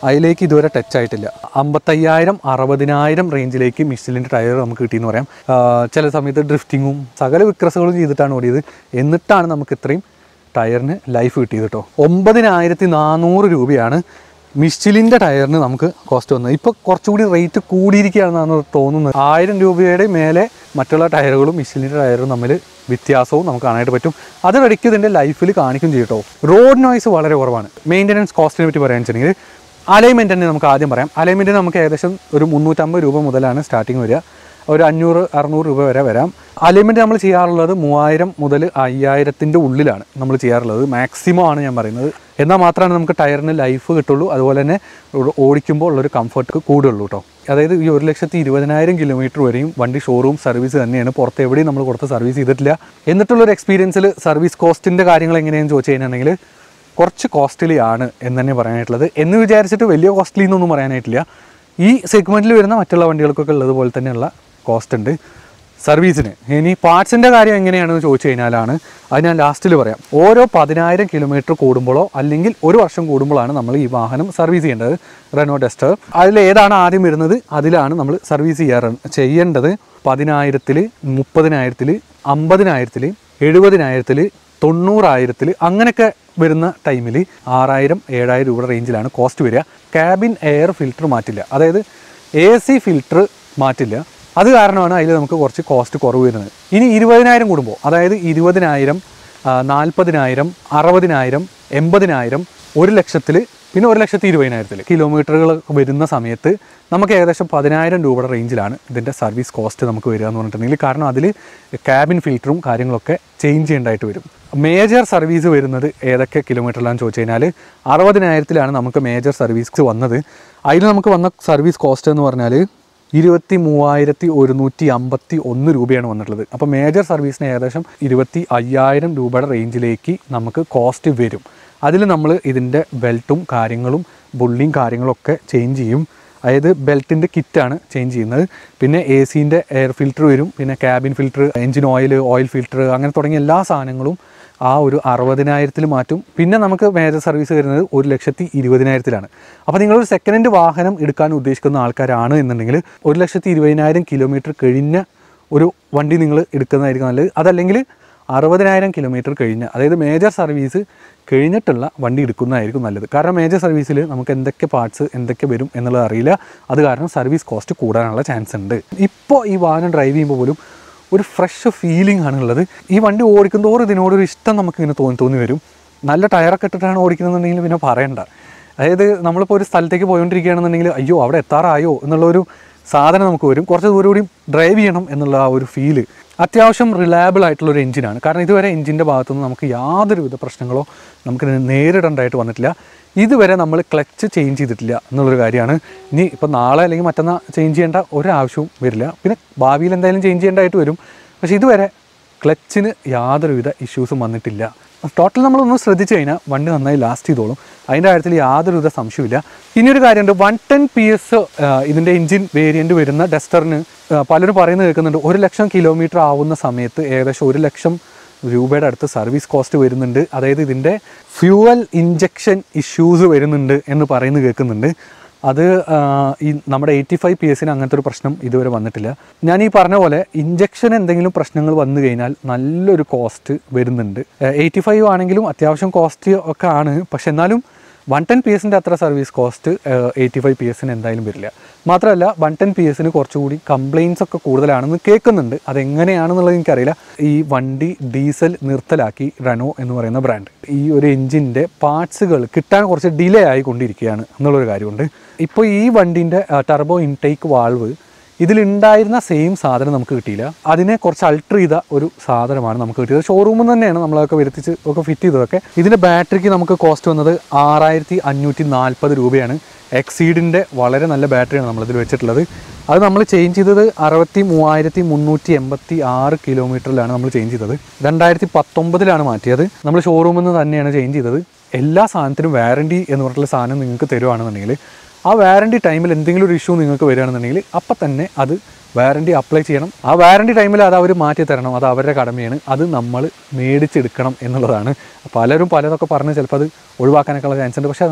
അതിലേക്ക് ഇതുവരെ ടച്ച് ആയിട്ടില്ല. അമ്പത്തയ്യായിരം അറുപതിനായിരം റേഞ്ചിലേക്ക് മിഷലിൻ്റെ ടയർ നമുക്ക് കിട്ടിയെന്ന് പറയാം. ചില സമയത്ത് ഡ്രിഫ്റ്റിങ്ങും സകല വിക്രസുകളും ചെയ്തിട്ടാണ് ഓടിയത്. എന്നിട്ടാണ് നമുക്ക് ഇത്രയും ടയറിന് ലൈഫ് കിട്ടിയത് കേട്ടോ. ഒമ്പതിനായിരത്തി നാനൂറ് രൂപയാണ് മിഷലിൻ്റെ ടയറിന് നമുക്ക് കോസ്റ്റ് വന്നത്. ഇപ്പോൾ കുറച്ചുകൂടി റേറ്റ് കൂടിയിരിക്കുകയാണെന്നാണ് തോന്നുന്നത്. ആയിരം രൂപയുടെ മേലെ മറ്റുള്ള ടയറുകളും മിഷലിൻ്റെ ടയറും തമ്മിൽ വ്യത്യാസവും നമുക്ക് കാണാനായിട്ട് പറ്റും. അത് ഇടയ്ക്ക് ഇതിൻ്റെ ലൈഫിൽ കാണിക്കും ചെയ്യും കേട്ടോ. റോഡ് നോയ്സ് വളരെ കുറവാണ്. മെയിൻ്റനൻസ് കോസ്റ്റിനെ പറ്റി പറയാൻ വെച്ചിട്ടുണ്ടെങ്കിൽ അലൈൻമെൻറ്റ് തന്നെ നമുക്ക് ആദ്യം പറയാം. അലൈൻമെൻറ്റ് നമുക്ക് ഏകദേശം ഒരു മുന്നൂറ്റമ്പത് രൂപ മുതലാണ് സ്റ്റാർട്ടിങ് വരിക. ഒരു അഞ്ഞൂറ് അറുന്നൂറ് രൂപ വരെ വരാം. അലൈൻമെൻറ്റ് നമ്മൾ ചെയ്യാറുള്ളത് മൂവായിരം മുതൽ അയ്യായിരത്തിൻ്റെ ഉള്ളിലാണ് നമ്മൾ ചെയ്യാറുള്ളത്. മാക്സിമം ആണ് ഞാൻ പറയുന്നത്. എന്നാൽ മാത്രമാണ് നമുക്ക് ടയറിന് ലൈഫ് കിട്ടുള്ളൂ. അതുപോലെ തന്നെ ഓടിക്കുമ്പോൾ ഉള്ളൊരു കംഫർട്ട് കൂടുള്ളൂ കേട്ടോ. അതായത് ഈ ഒരു ലക്ഷത്തി ഇരുപതിനായിരം കിലോമീറ്റർ വരെയും വണ്ടി ഷോറൂം സർവീസ് തന്നെയാണ്. പുറത്ത് എവിടെയും നമ്മൾ കൊടുത്ത് സർവീസ് ചെയ്തിട്ടില്ല. എന്നിട്ടുള്ളൊരു എക്സ്പീരിയൻസിൽ സർവീസ് കോസ്റ്റിൻ്റെ കാര്യങ്ങൾ എങ്ങനെയാണെന്ന് ചോദിച്ചു കഴിഞ്ഞിട്ടുണ്ടെങ്കിൽ കുറച്ച് കോസ്റ്റ്ലി ആണ് എന്ന് തന്നെ പറയാനായിട്ടുള്ളത്. എന്ന് വിചാരിച്ചിട്ട് വലിയ കോസ്റ്റ്ലി എന്നൊന്നും പറയാനായിട്ടില്ല. ഈ സെഗ്മെൻറ്റിൽ വരുന്ന മറ്റുള്ള വണ്ടികൾക്കൊക്കെ ഉള്ളതുപോലെ തന്നെയുള്ള കോസ്റ്റ് ഉണ്ട് സർവീസിന്. ഇനി പാർട്സിൻ്റെ കാര്യം എങ്ങനെയാണെന്ന് ചോദിച്ചു കഴിഞ്ഞാലാണ് അത് ഞാൻ ലാസ്റ്റിൽ പറയാം. ഓരോ പതിനായിരം കിലോമീറ്റർ കൂടുമ്പോഴോ അല്ലെങ്കിൽ ഒരു വർഷം കൂടുമ്പോഴാണ് നമ്മൾ ഈ വാഹനം സർവീസ് ചെയ്യേണ്ടത്. റെനോ ഡസ്റ്റർ അതിൽ ഏതാണ് ആദ്യം വരുന്നത് അതിലാണ് നമ്മൾ സർവീസ് ചെയ്യാറ് ചെയ്യേണ്ടത്. പതിനായിരത്തിൽ, മുപ്പതിനായിരത്തിൽ, അമ്പതിനായിരത്തിൽ, എഴുപതിനായിരത്തിൽ, തൊണ്ണൂറായിരത്തിൽ അങ്ങനെയൊക്കെ വരുന്ന ടൈമിൽ ആറായിരം ഏഴായിരം രൂപയുടെ റേഞ്ചിലാണ് കോസ്റ്റ് വരിക. ക്യാബിൻ എയർ ഫിൽറ്റർ മാറ്റില്ല, അതായത് എ സി ഫിൽറ്റർ മാറ്റില്ല. അത് കാരണമാണ് അതിൽ നമുക്ക് കുറച്ച് കോസ്റ്റ് കുറവ് വരുന്നത്. ഇനി ഇരുപതിനായിരം കൂടുമ്പോൾ, അതായത് ഇരുപതിനായിരം, നാൽപ്പതിനായിരം, അറുപതിനായിരം, എൺപതിനായിരം, ഒരു ലക്ഷത്തിൽ, പിന്നെ ഒരു ലക്ഷത്തി ഇരുപതിനായിരത്തിൽ കിലോമീറ്ററുകൾ വരുന്ന സമയത്ത് നമുക്ക് ഏകദേശം പതിനായിരം രൂപയുടെ റേഞ്ചിലാണ് ഇതിൻ്റെ സർവീസ് കോസ്റ്റ് നമുക്ക് വരിക എന്ന് പറഞ്ഞിട്ടുണ്ടെങ്കിൽ. കാരണം അതിൽ ക്യാബിൻ ഫിൽറ്ററും കാര്യങ്ങളൊക്കെ ചേഞ്ച് ചെയ്യേണ്ടതായിട്ട് വരും. മേജർ സർവീസ് വരുന്നത് ഏതൊക്കെ കിലോമീറ്ററിലാണെന്ന് ചോദിച്ചു കഴിഞ്ഞാൽ അറുപതിനായിരത്തിലാണ് നമുക്ക് മേജർ സർവീസ് വന്നത്. അതിൽ നമുക്ക് വന്ന സർവീസ് കോസ്റ്റ് എന്ന് പറഞ്ഞാൽ ഇരുപത്തി മൂവായിരത്തി ഒരുന്നൂറ്റി അമ്പത്തി ഒന്ന് രൂപയാണ് വന്നിട്ടുള്ളത്. അപ്പോൾ മേജർ സർവീസിന് ഏകദേശം ഇരുപത്തി അയ്യായിരം രൂപയുടെ റേഞ്ചിലേക്ക് നമുക്ക് കോസ്റ്റ് വരും. അതിൽ നമ്മൾ ഇതിൻ്റെ ബെൽറ്റും കാര്യങ്ങളും ബുള്ളിയും കാര്യങ്ങളൊക്കെ ചേഞ്ച് ചെയ്യും. അതായത് ബെൽറ്റിൻ്റെ കിറ്റാണ് ചേഞ്ച് ചെയ്യുന്നത്. പിന്നെ എ സീൻ്റെ എയർ ഫിൽറ്റർ വരും, പിന്നെ cabin filter, engine oil, oil filter, അങ്ങനെ തുടങ്ങിയ എല്ലാ സാധനങ്ങളും ആ ഒരു അറുപതിനായിരത്തിൽ മാറ്റും. പിന്നെ നമുക്ക് മേജർ സർവീസ് വരുന്നത് ഒരു ലക്ഷത്തി ഇരുപതിനായിരത്തിലാണ്. അപ്പോൾ നിങ്ങളൊരു സെക്കൻഡ് ഹാൻഡ് വാഹനം എടുക്കാൻ ഉദ്ദേശിക്കുന്ന ആൾക്കാരാണ് എന്നുണ്ടെങ്കിൽ ഒരു ലക്ഷത്തി ഇരുപതിനായിരം കിലോമീറ്റർ കഴിഞ്ഞ ഒരു വണ്ടി നിങ്ങൾ എടുക്കുന്നതായിരിക്കും നല്ലത്. അതല്ലെങ്കിൽ അറുപതിനായിരം കിലോമീറ്റർ കഴിഞ്ഞ്, അതായത് മേജർ സർവീസ് കഴിഞ്ഞിട്ടുള്ള വണ്ടി എടുക്കുന്നതായിരിക്കും നല്ലത്. കാരണം മേജർ സർവീസിൽ നമുക്ക് എന്തൊക്കെ പാർട്സ് എന്തൊക്കെ വരും എന്നുള്ളത് അറിയില്ല. അത് കാരണം സർവീസ് കോസ്റ്റ് കൂടാനുള്ള ചാൻസ് ഉണ്ട്. ഇപ്പോൾ ഈ വാഹനം ഡ്രൈവ് ചെയ്യുമ്പോൾ പോലും ഒരു ഫ്രഷ് ഫീലിംഗ് ആണുള്ളത്. ഈ വണ്ടി ഓടിക്കുന്തോറും ഇതിനോടൊരു ഇഷ്ടം നമുക്കിങ്ങനെ തോന്നി തോന്നി വരും. നല്ല ടയറൊക്കെ ഇട്ടിട്ടാണ് ഓടിക്കുന്നതെന്നുണ്ടെങ്കിൽ പിന്നെ പറയണ്ട. അതായത് നമ്മളിപ്പോൾ ഒരു സ്ഥലത്തേക്ക് പോയിക്കൊണ്ടിരിക്കുകയാണെന്നുണ്ടെങ്കിൽ അയ്യോ അവിടെ എത്താറായോ എന്നുള്ളൊരു സാധനം നമുക്ക് വരും. കുറച്ച് ദൂരം കൂടി ഡ്രൈവ് ചെയ്യണം എന്നുള്ള ആ ഒരു ഫീല്. അത്യാവശ്യം റിലയബിൾ ആയിട്ടുള്ളൊരു എഞ്ചിനാണ്. കാരണം ഇതുവരെ എഞ്ചിൻ്റെ ഭാഗത്തുനിന്ന് നമുക്ക് യാതൊരുവിധ പ്രശ്നങ്ങളോ നമുക്ക് നേരിടേണ്ടതായിട്ട് വന്നിട്ടില്ല. ഇതുവരെ നമ്മൾ ക്ലച്ച് ചേഞ്ച് ചെയ്തിട്ടില്ല എന്നുള്ളൊരു കാര്യമാണ്. ഇനി ഇപ്പോൾ നാളെ അല്ലെങ്കിൽ മറ്റന്നാൾ ചേഞ്ച് ചെയ്യേണ്ട ഒരാവശ്യവും വരില്ല. പിന്നെ ഭാവിയിൽ എന്തായാലും ചേഞ്ച് ചെയ്യേണ്ടതായിട്ട് വരും. പക്ഷേ ഇതുവരെ ക്ലച്ചിന് യാതൊരുവിധ ഇഷ്യൂസും വന്നിട്ടില്ല. ടോട്ടൽ നമ്മളൊന്ന് ശ്രദ്ധിച്ചു കഴിഞ്ഞാൽ വണ്ടി നന്നായി ലാസ്റ്റ് ചെയ്തോളും. അതിൻ്റെ കാര്യത്തിൽ യാതൊരുവിധ സംശയമില്ല. ഇനിയൊരു കാര്യമുണ്ട്, വൺ ടെൻ പി എസ് ഇതിൻ്റെ എഞ്ചിൻ വേരിയൻറ്റ് വരുന്ന ഡസ്റ്ററിന് പലരും പറയുന്നത് കേൾക്കുന്നുണ്ട്. ഒരു ലക്ഷം കിലോമീറ്റർ ആവുന്ന സമയത്ത് ഏകദേശം ഒരു ലക്ഷം രൂപയുടെ അടുത്ത് സർവീസ് കോസ്റ്റ് വരുന്നുണ്ട്. അതായത് ഇതിൻ്റെ ഫ്യൂവൽ ഇഞ്ചക്ഷൻ ഇഷ്യൂസ് വരുന്നുണ്ട് എന്ന് പറയുന്നത് കേൾക്കുന്നുണ്ട്. അത് ഈ നമ്മുടെ എയ്റ്റി ഫൈവ് പി എസിന് അങ്ങനത്തെ ഒരു പ്രശ്നം ഇതുവരെ വന്നിട്ടില്ല. ഞാൻ ഈ പറഞ്ഞ പോലെ ഇഞ്ചക്ഷൻ എന്തെങ്കിലും പ്രശ്നങ്ങൾ വന്നു കഴിഞ്ഞാൽ നല്ലൊരു കോസ്റ്റ് വരുന്നുണ്ട്. എയ്റ്റി ഫൈവ് ആണെങ്കിലും അത്യാവശ്യം കോസ്റ്റ് ഒക്കെ ആണ്. പക്ഷെ എന്നാലും വൺ ടെൻ പി എസിൻ്റെ അത്ര service cost eighty five P എസിന് എന്തായാലും വരില്ല. മാത്രമല്ല വൺ ടെൻ പി എസിന് കുറച്ചുകൂടി കംപ്ലയിൻസ് ഒക്കെ കൂടുതലാണെന്ന് കേൾക്കുന്നുണ്ട്. അതെങ്ങനെയാണെന്നുള്ളത് എനിക്കറിയില്ല. ഈ വണ്ടി ഡീസൽ നിർത്തലാക്കി റെനോ എന്ന് പറയുന്ന ബ്രാൻഡ്. ഈ ഒരു എഞ്ചിൻ്റെ പാർട്സുകൾ കിട്ടാൻ കുറച്ച് ഡിലേ ആയിക്കൊണ്ടിരിക്കുകയാണ് എന്നുള്ളൊരു കാര്യമുണ്ട്. ഇപ്പോൾ ഈ വണ്ടീൻ്റെ ടർബോ ഇൻടേക്ക് വാൾവ് ഇതിലുണ്ടായിരുന്ന സെയിം സാധനം നമുക്ക് കിട്ടിയില്ല. അതിനെ കുറച്ച് അൾട്ടർ ചെയ്ത ഒരു സാധനമാണ് നമുക്ക് കിട്ടിയത്. ഷോറൂമിൽ തന്നെയാണ് നമ്മളതൊക്കെ വരുത്തിച്ച് ഒക്കെ ഫിറ്റ് ചെയ്തതൊക്കെ. ഇതിൻ്റെ ബാറ്ററിക്ക് നമുക്ക് കോസ്റ്റ് വന്നത് ആറായിരത്തി അഞ്ഞൂറ്റി നാൽപ്പത് രൂപയാണ്. എക്സീഡിൻ്റെ വളരെ നല്ല ബാറ്ററിയാണ് നമ്മളിതിൽ വെച്ചിട്ടുള്ളത്. അത് നമ്മൾ ചേഞ്ച് ചെയ്തത് അറുപത്തി മൂവായിരത്തി മുന്നൂറ്റി എൺപത്തി ആറ് കിലോമീറ്ററിലാണ് നമ്മൾ ചേഞ്ച് ചെയ്തത്. രണ്ടായിരത്തി പത്തൊമ്പതിലാണ് മാറ്റിയത്. നമ്മൾ ഷോറൂമിൽ നിന്ന് തന്നെയാണ് ചേഞ്ച് ചെയ്തത്. എല്ലാ സാധനത്തിനും വാറണ്ടി എന്ന് പറഞ്ഞിട്ടുള്ള സാധനം നിങ്ങൾക്ക് തരുവാണെന്നുണ്ടെങ്കിൽ ആ വാറണ്ടി ടൈമിൽ എന്തെങ്കിലും ഒരു ഇഷ്യൂ നിങ്ങൾക്ക് വരികയാണെന്നുണ്ടെങ്കിൽ അപ്പം തന്നെ അത് വാറണ്ടി അപ്ലൈ ചെയ്യണം. ആ വാറണ്ടി ടൈമിൽ അത് അവർ മാറ്റി തരണം. അത് അവരുടെ കടമയാണ്. അത് നമ്മൾ മേടിച്ചെടുക്കണം എന്നുള്ളതാണ്. പലരും പലതൊക്കെ പറഞ്ഞ് ചിലപ്പോൾ അത് ഒഴിവാക്കാനൊക്കെയുള്ള ചാൻസ് ഉണ്ട്. പക്ഷേ നമ്മൾ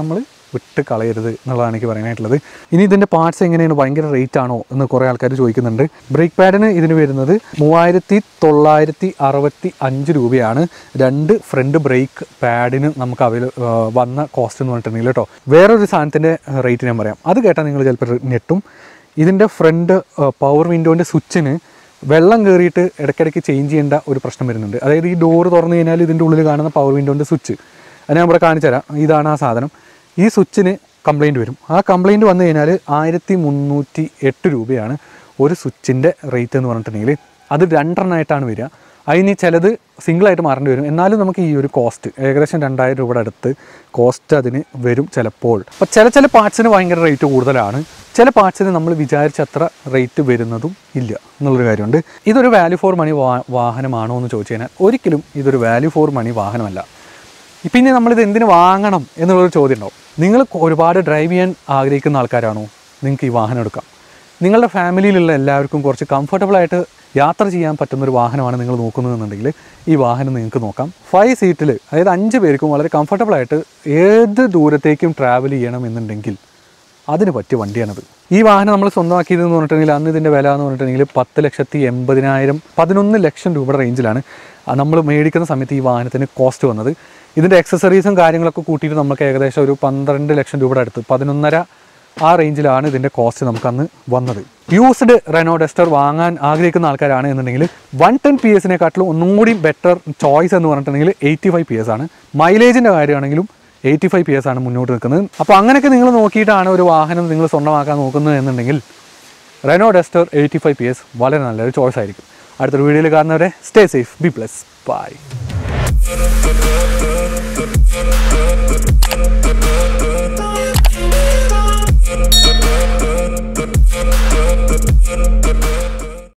വിട്ട് കളയരുത് എന്നുള്ളതാണ് എനിക്ക് പറയാനായിട്ടുള്ളത്. ഇനി ഇതിൻ്റെ പാർട്സ് എങ്ങനെയാണ്, ഭയങ്കര റേറ്റ് ആണോ എന്ന് കുറേ ആൾക്കാർ ചോദിക്കുന്നുണ്ട്. ബ്രേക്ക് പാഡിന് ഇതിന് വരുന്നത് മൂവായിരത്തി തൊള്ളായിരത്തി അറുപത്തി അഞ്ച് രൂപയാണ് രണ്ട് ഫ്രണ്ട് ബ്രേക്ക് പാഡിന് നമുക്ക് അവൈല വന്ന കോസ്റ്റ് എന്ന് പറഞ്ഞിട്ടുണ്ടെങ്കിൽ കേട്ടോ. വേറൊരു സാധനത്തിൻ്റെ റേറ്റ് ഞാൻ പറയാം, അത് കേട്ടാൽ നിങ്ങൾ ചിലപ്പോൾ ഞെട്ടും. ഇതിൻ്റെ ഫ്രണ്ട് പവർ വിൻഡോൻ്റെ സ്വിച്ചിന് വെള്ളം കയറിയിട്ട് ഇടയ്ക്കിടയ്ക്ക് ചേഞ്ച് ചെയ്യേണ്ട ഒരു പ്രശ്നം വരുന്നുണ്ട്. അതായത് ഈ ഡോറ് തുറന്നു കഴിഞ്ഞാൽ ഇതിൻ്റെ ഉള്ളിൽ കാണുന്ന പവർ വിൻഡോൻ്റെ സ്വിച്ച്, അത് ഞാൻ ഇവിടെ കാണിച്ചു തരാം. ഇതാണ് ആ സാധനം. ഈ സ്വിച്ചിന് കംപ്ലയിൻറ്റ് വരും. ആ കംപ്ലയിൻറ്റ് വന്നു കഴിഞ്ഞാൽ ആയിരത്തി മുന്നൂറ്റി എട്ട് രൂപയാണ് ഒരു സ്വിച്ചിൻ്റെ റേറ്റ് എന്ന് പറഞ്ഞിട്ടുണ്ടെങ്കിൽ. അത് രണ്ടെണ്ണമായിട്ടാണ് വരിക. അതിന് ചിലത് സിംഗിളായിട്ട് മാറേണ്ടി വരും. എന്നാലും നമുക്ക് ഈ ഒരു കോസ്റ്റ് ഏകദേശം രണ്ടായിരം രൂപയുടെ അടുത്ത് കോസ്റ്റ് അതിന് വരും ചിലപ്പോൾ. അപ്പോൾ ചില ചില പാർട്സിന് ഭയങ്കര റേറ്റ് കൂടുതലാണ്, ചില പാർട്സിന് നമ്മൾ വിചാരിച്ചത്ര റേറ്റ് വരുന്നതും ഇല്ല എന്നുള്ളൊരു കാര്യമുണ്ട്. ഇതൊരു വാല്യൂ ഫോർ മണി വാ വാഹനമാണോ എന്ന് ചോദിച്ചു കഴിഞ്ഞാൽ ഒരിക്കലും ഇതൊരു വാല്യൂ ഫോർ മണി വാഹനമല്ല. പിന്നെ നമ്മളിത് എന്തിനു വാങ്ങണം എന്നുള്ളൊരു ചോദ്യം ഉണ്ടാവും. നിങ്ങൾ ഒരുപാട് ഡ്രൈവ് ചെയ്യാൻ ആഗ്രഹിക്കുന്ന ആൾക്കാരാണോ, നിങ്ങൾക്ക് ഈ വാഹനം എടുക്കാം. നിങ്ങളുടെ ഫാമിലിയിലുള്ള എല്ലാവർക്കും കുറച്ച് കംഫർട്ടബിളായിട്ട് യാത്ര ചെയ്യാൻ പറ്റുന്നൊരു വാഹനമാണ് നിങ്ങൾ നോക്കുന്നതെന്നുണ്ടെങ്കിൽ ഈ വാഹനം നിങ്ങൾക്ക് നോക്കാം. ഫൈവ് സീറ്റിൽ, അതായത് അഞ്ച് പേർക്കും വളരെ കംഫർട്ടബിളായിട്ട് ഏത് ദൂരത്തേക്കും ട്രാവൽ ചെയ്യണം എന്നുണ്ടെങ്കിൽ അതിന് പറ്റിയ വണ്ടിയാണത്. ഈ വാഹനം നമ്മൾ സ്വന്തമാക്കിയതെന്ന് പറഞ്ഞിട്ടുണ്ടെങ്കിൽ അന്ന് ഇതിൻ്റെ വില എന്ന് പറഞ്ഞിട്ടുണ്ടെങ്കിൽ പത്ത് ലക്ഷത്തി എൺപതിനായിരം പതിനൊന്ന് ലക്ഷം രൂപയുടെ റേഞ്ചിലാണ് നമ്മൾ മേടിക്കുന്ന സമയത്ത് ഈ വാഹനത്തിന് കോസ്റ്റ് വന്നത്. ഇതിൻ്റെ എക്സസറീസും കാര്യങ്ങളൊക്കെ കൂട്ടിയിട്ട് നമുക്ക് ഏകദേശം ഒരു പന്ത്രണ്ട് ലക്ഷം രൂപയുടെ അടുത്ത്, പതിനൊന്നര ആ റേഞ്ചിലാണ് ഇതിൻ്റെ കോസ്റ്റ് നമുക്കന്ന് വന്നത്. യൂസ്ഡ് റെനോ ഡസ്റ്റർ വാങ്ങാൻ ആഗ്രഹിക്കുന്ന ആൾക്കാരാണ് എന്നുണ്ടെങ്കിൽ വൺ ടെൻ പി എസിനെക്കാട്ടിലും ഒന്നും കൂടി ബെറ്റർ ചോയ്സ് എന്ന് പറഞ്ഞിട്ടുണ്ടെങ്കിൽ എയ്റ്റി ഫൈവ് പി എസ് ആണ്. മൈലേജിൻ്റെ കാര്യമാണെങ്കിലും എയ്റ്റി ഫൈവ് പി എസ് ആണ് മുന്നോട്ട് നിൽക്കുന്നത്. അപ്പോൾ അങ്ങനെയൊക്കെ നിങ്ങൾ നോക്കിയിട്ടാണ് ഒരു വാഹനം നിങ്ങൾ സ്വന്തമാക്കാൻ നോക്കുന്നത് എന്നുണ്ടെങ്കിൽ Renault Duster eighty five P S വളരെ നല്ലൊരു ചോയ്സ് ആയിരിക്കും. അടുത്തൊരു വീഡിയോയിൽ കാണുന്നവരെ stay safe, be plus, by.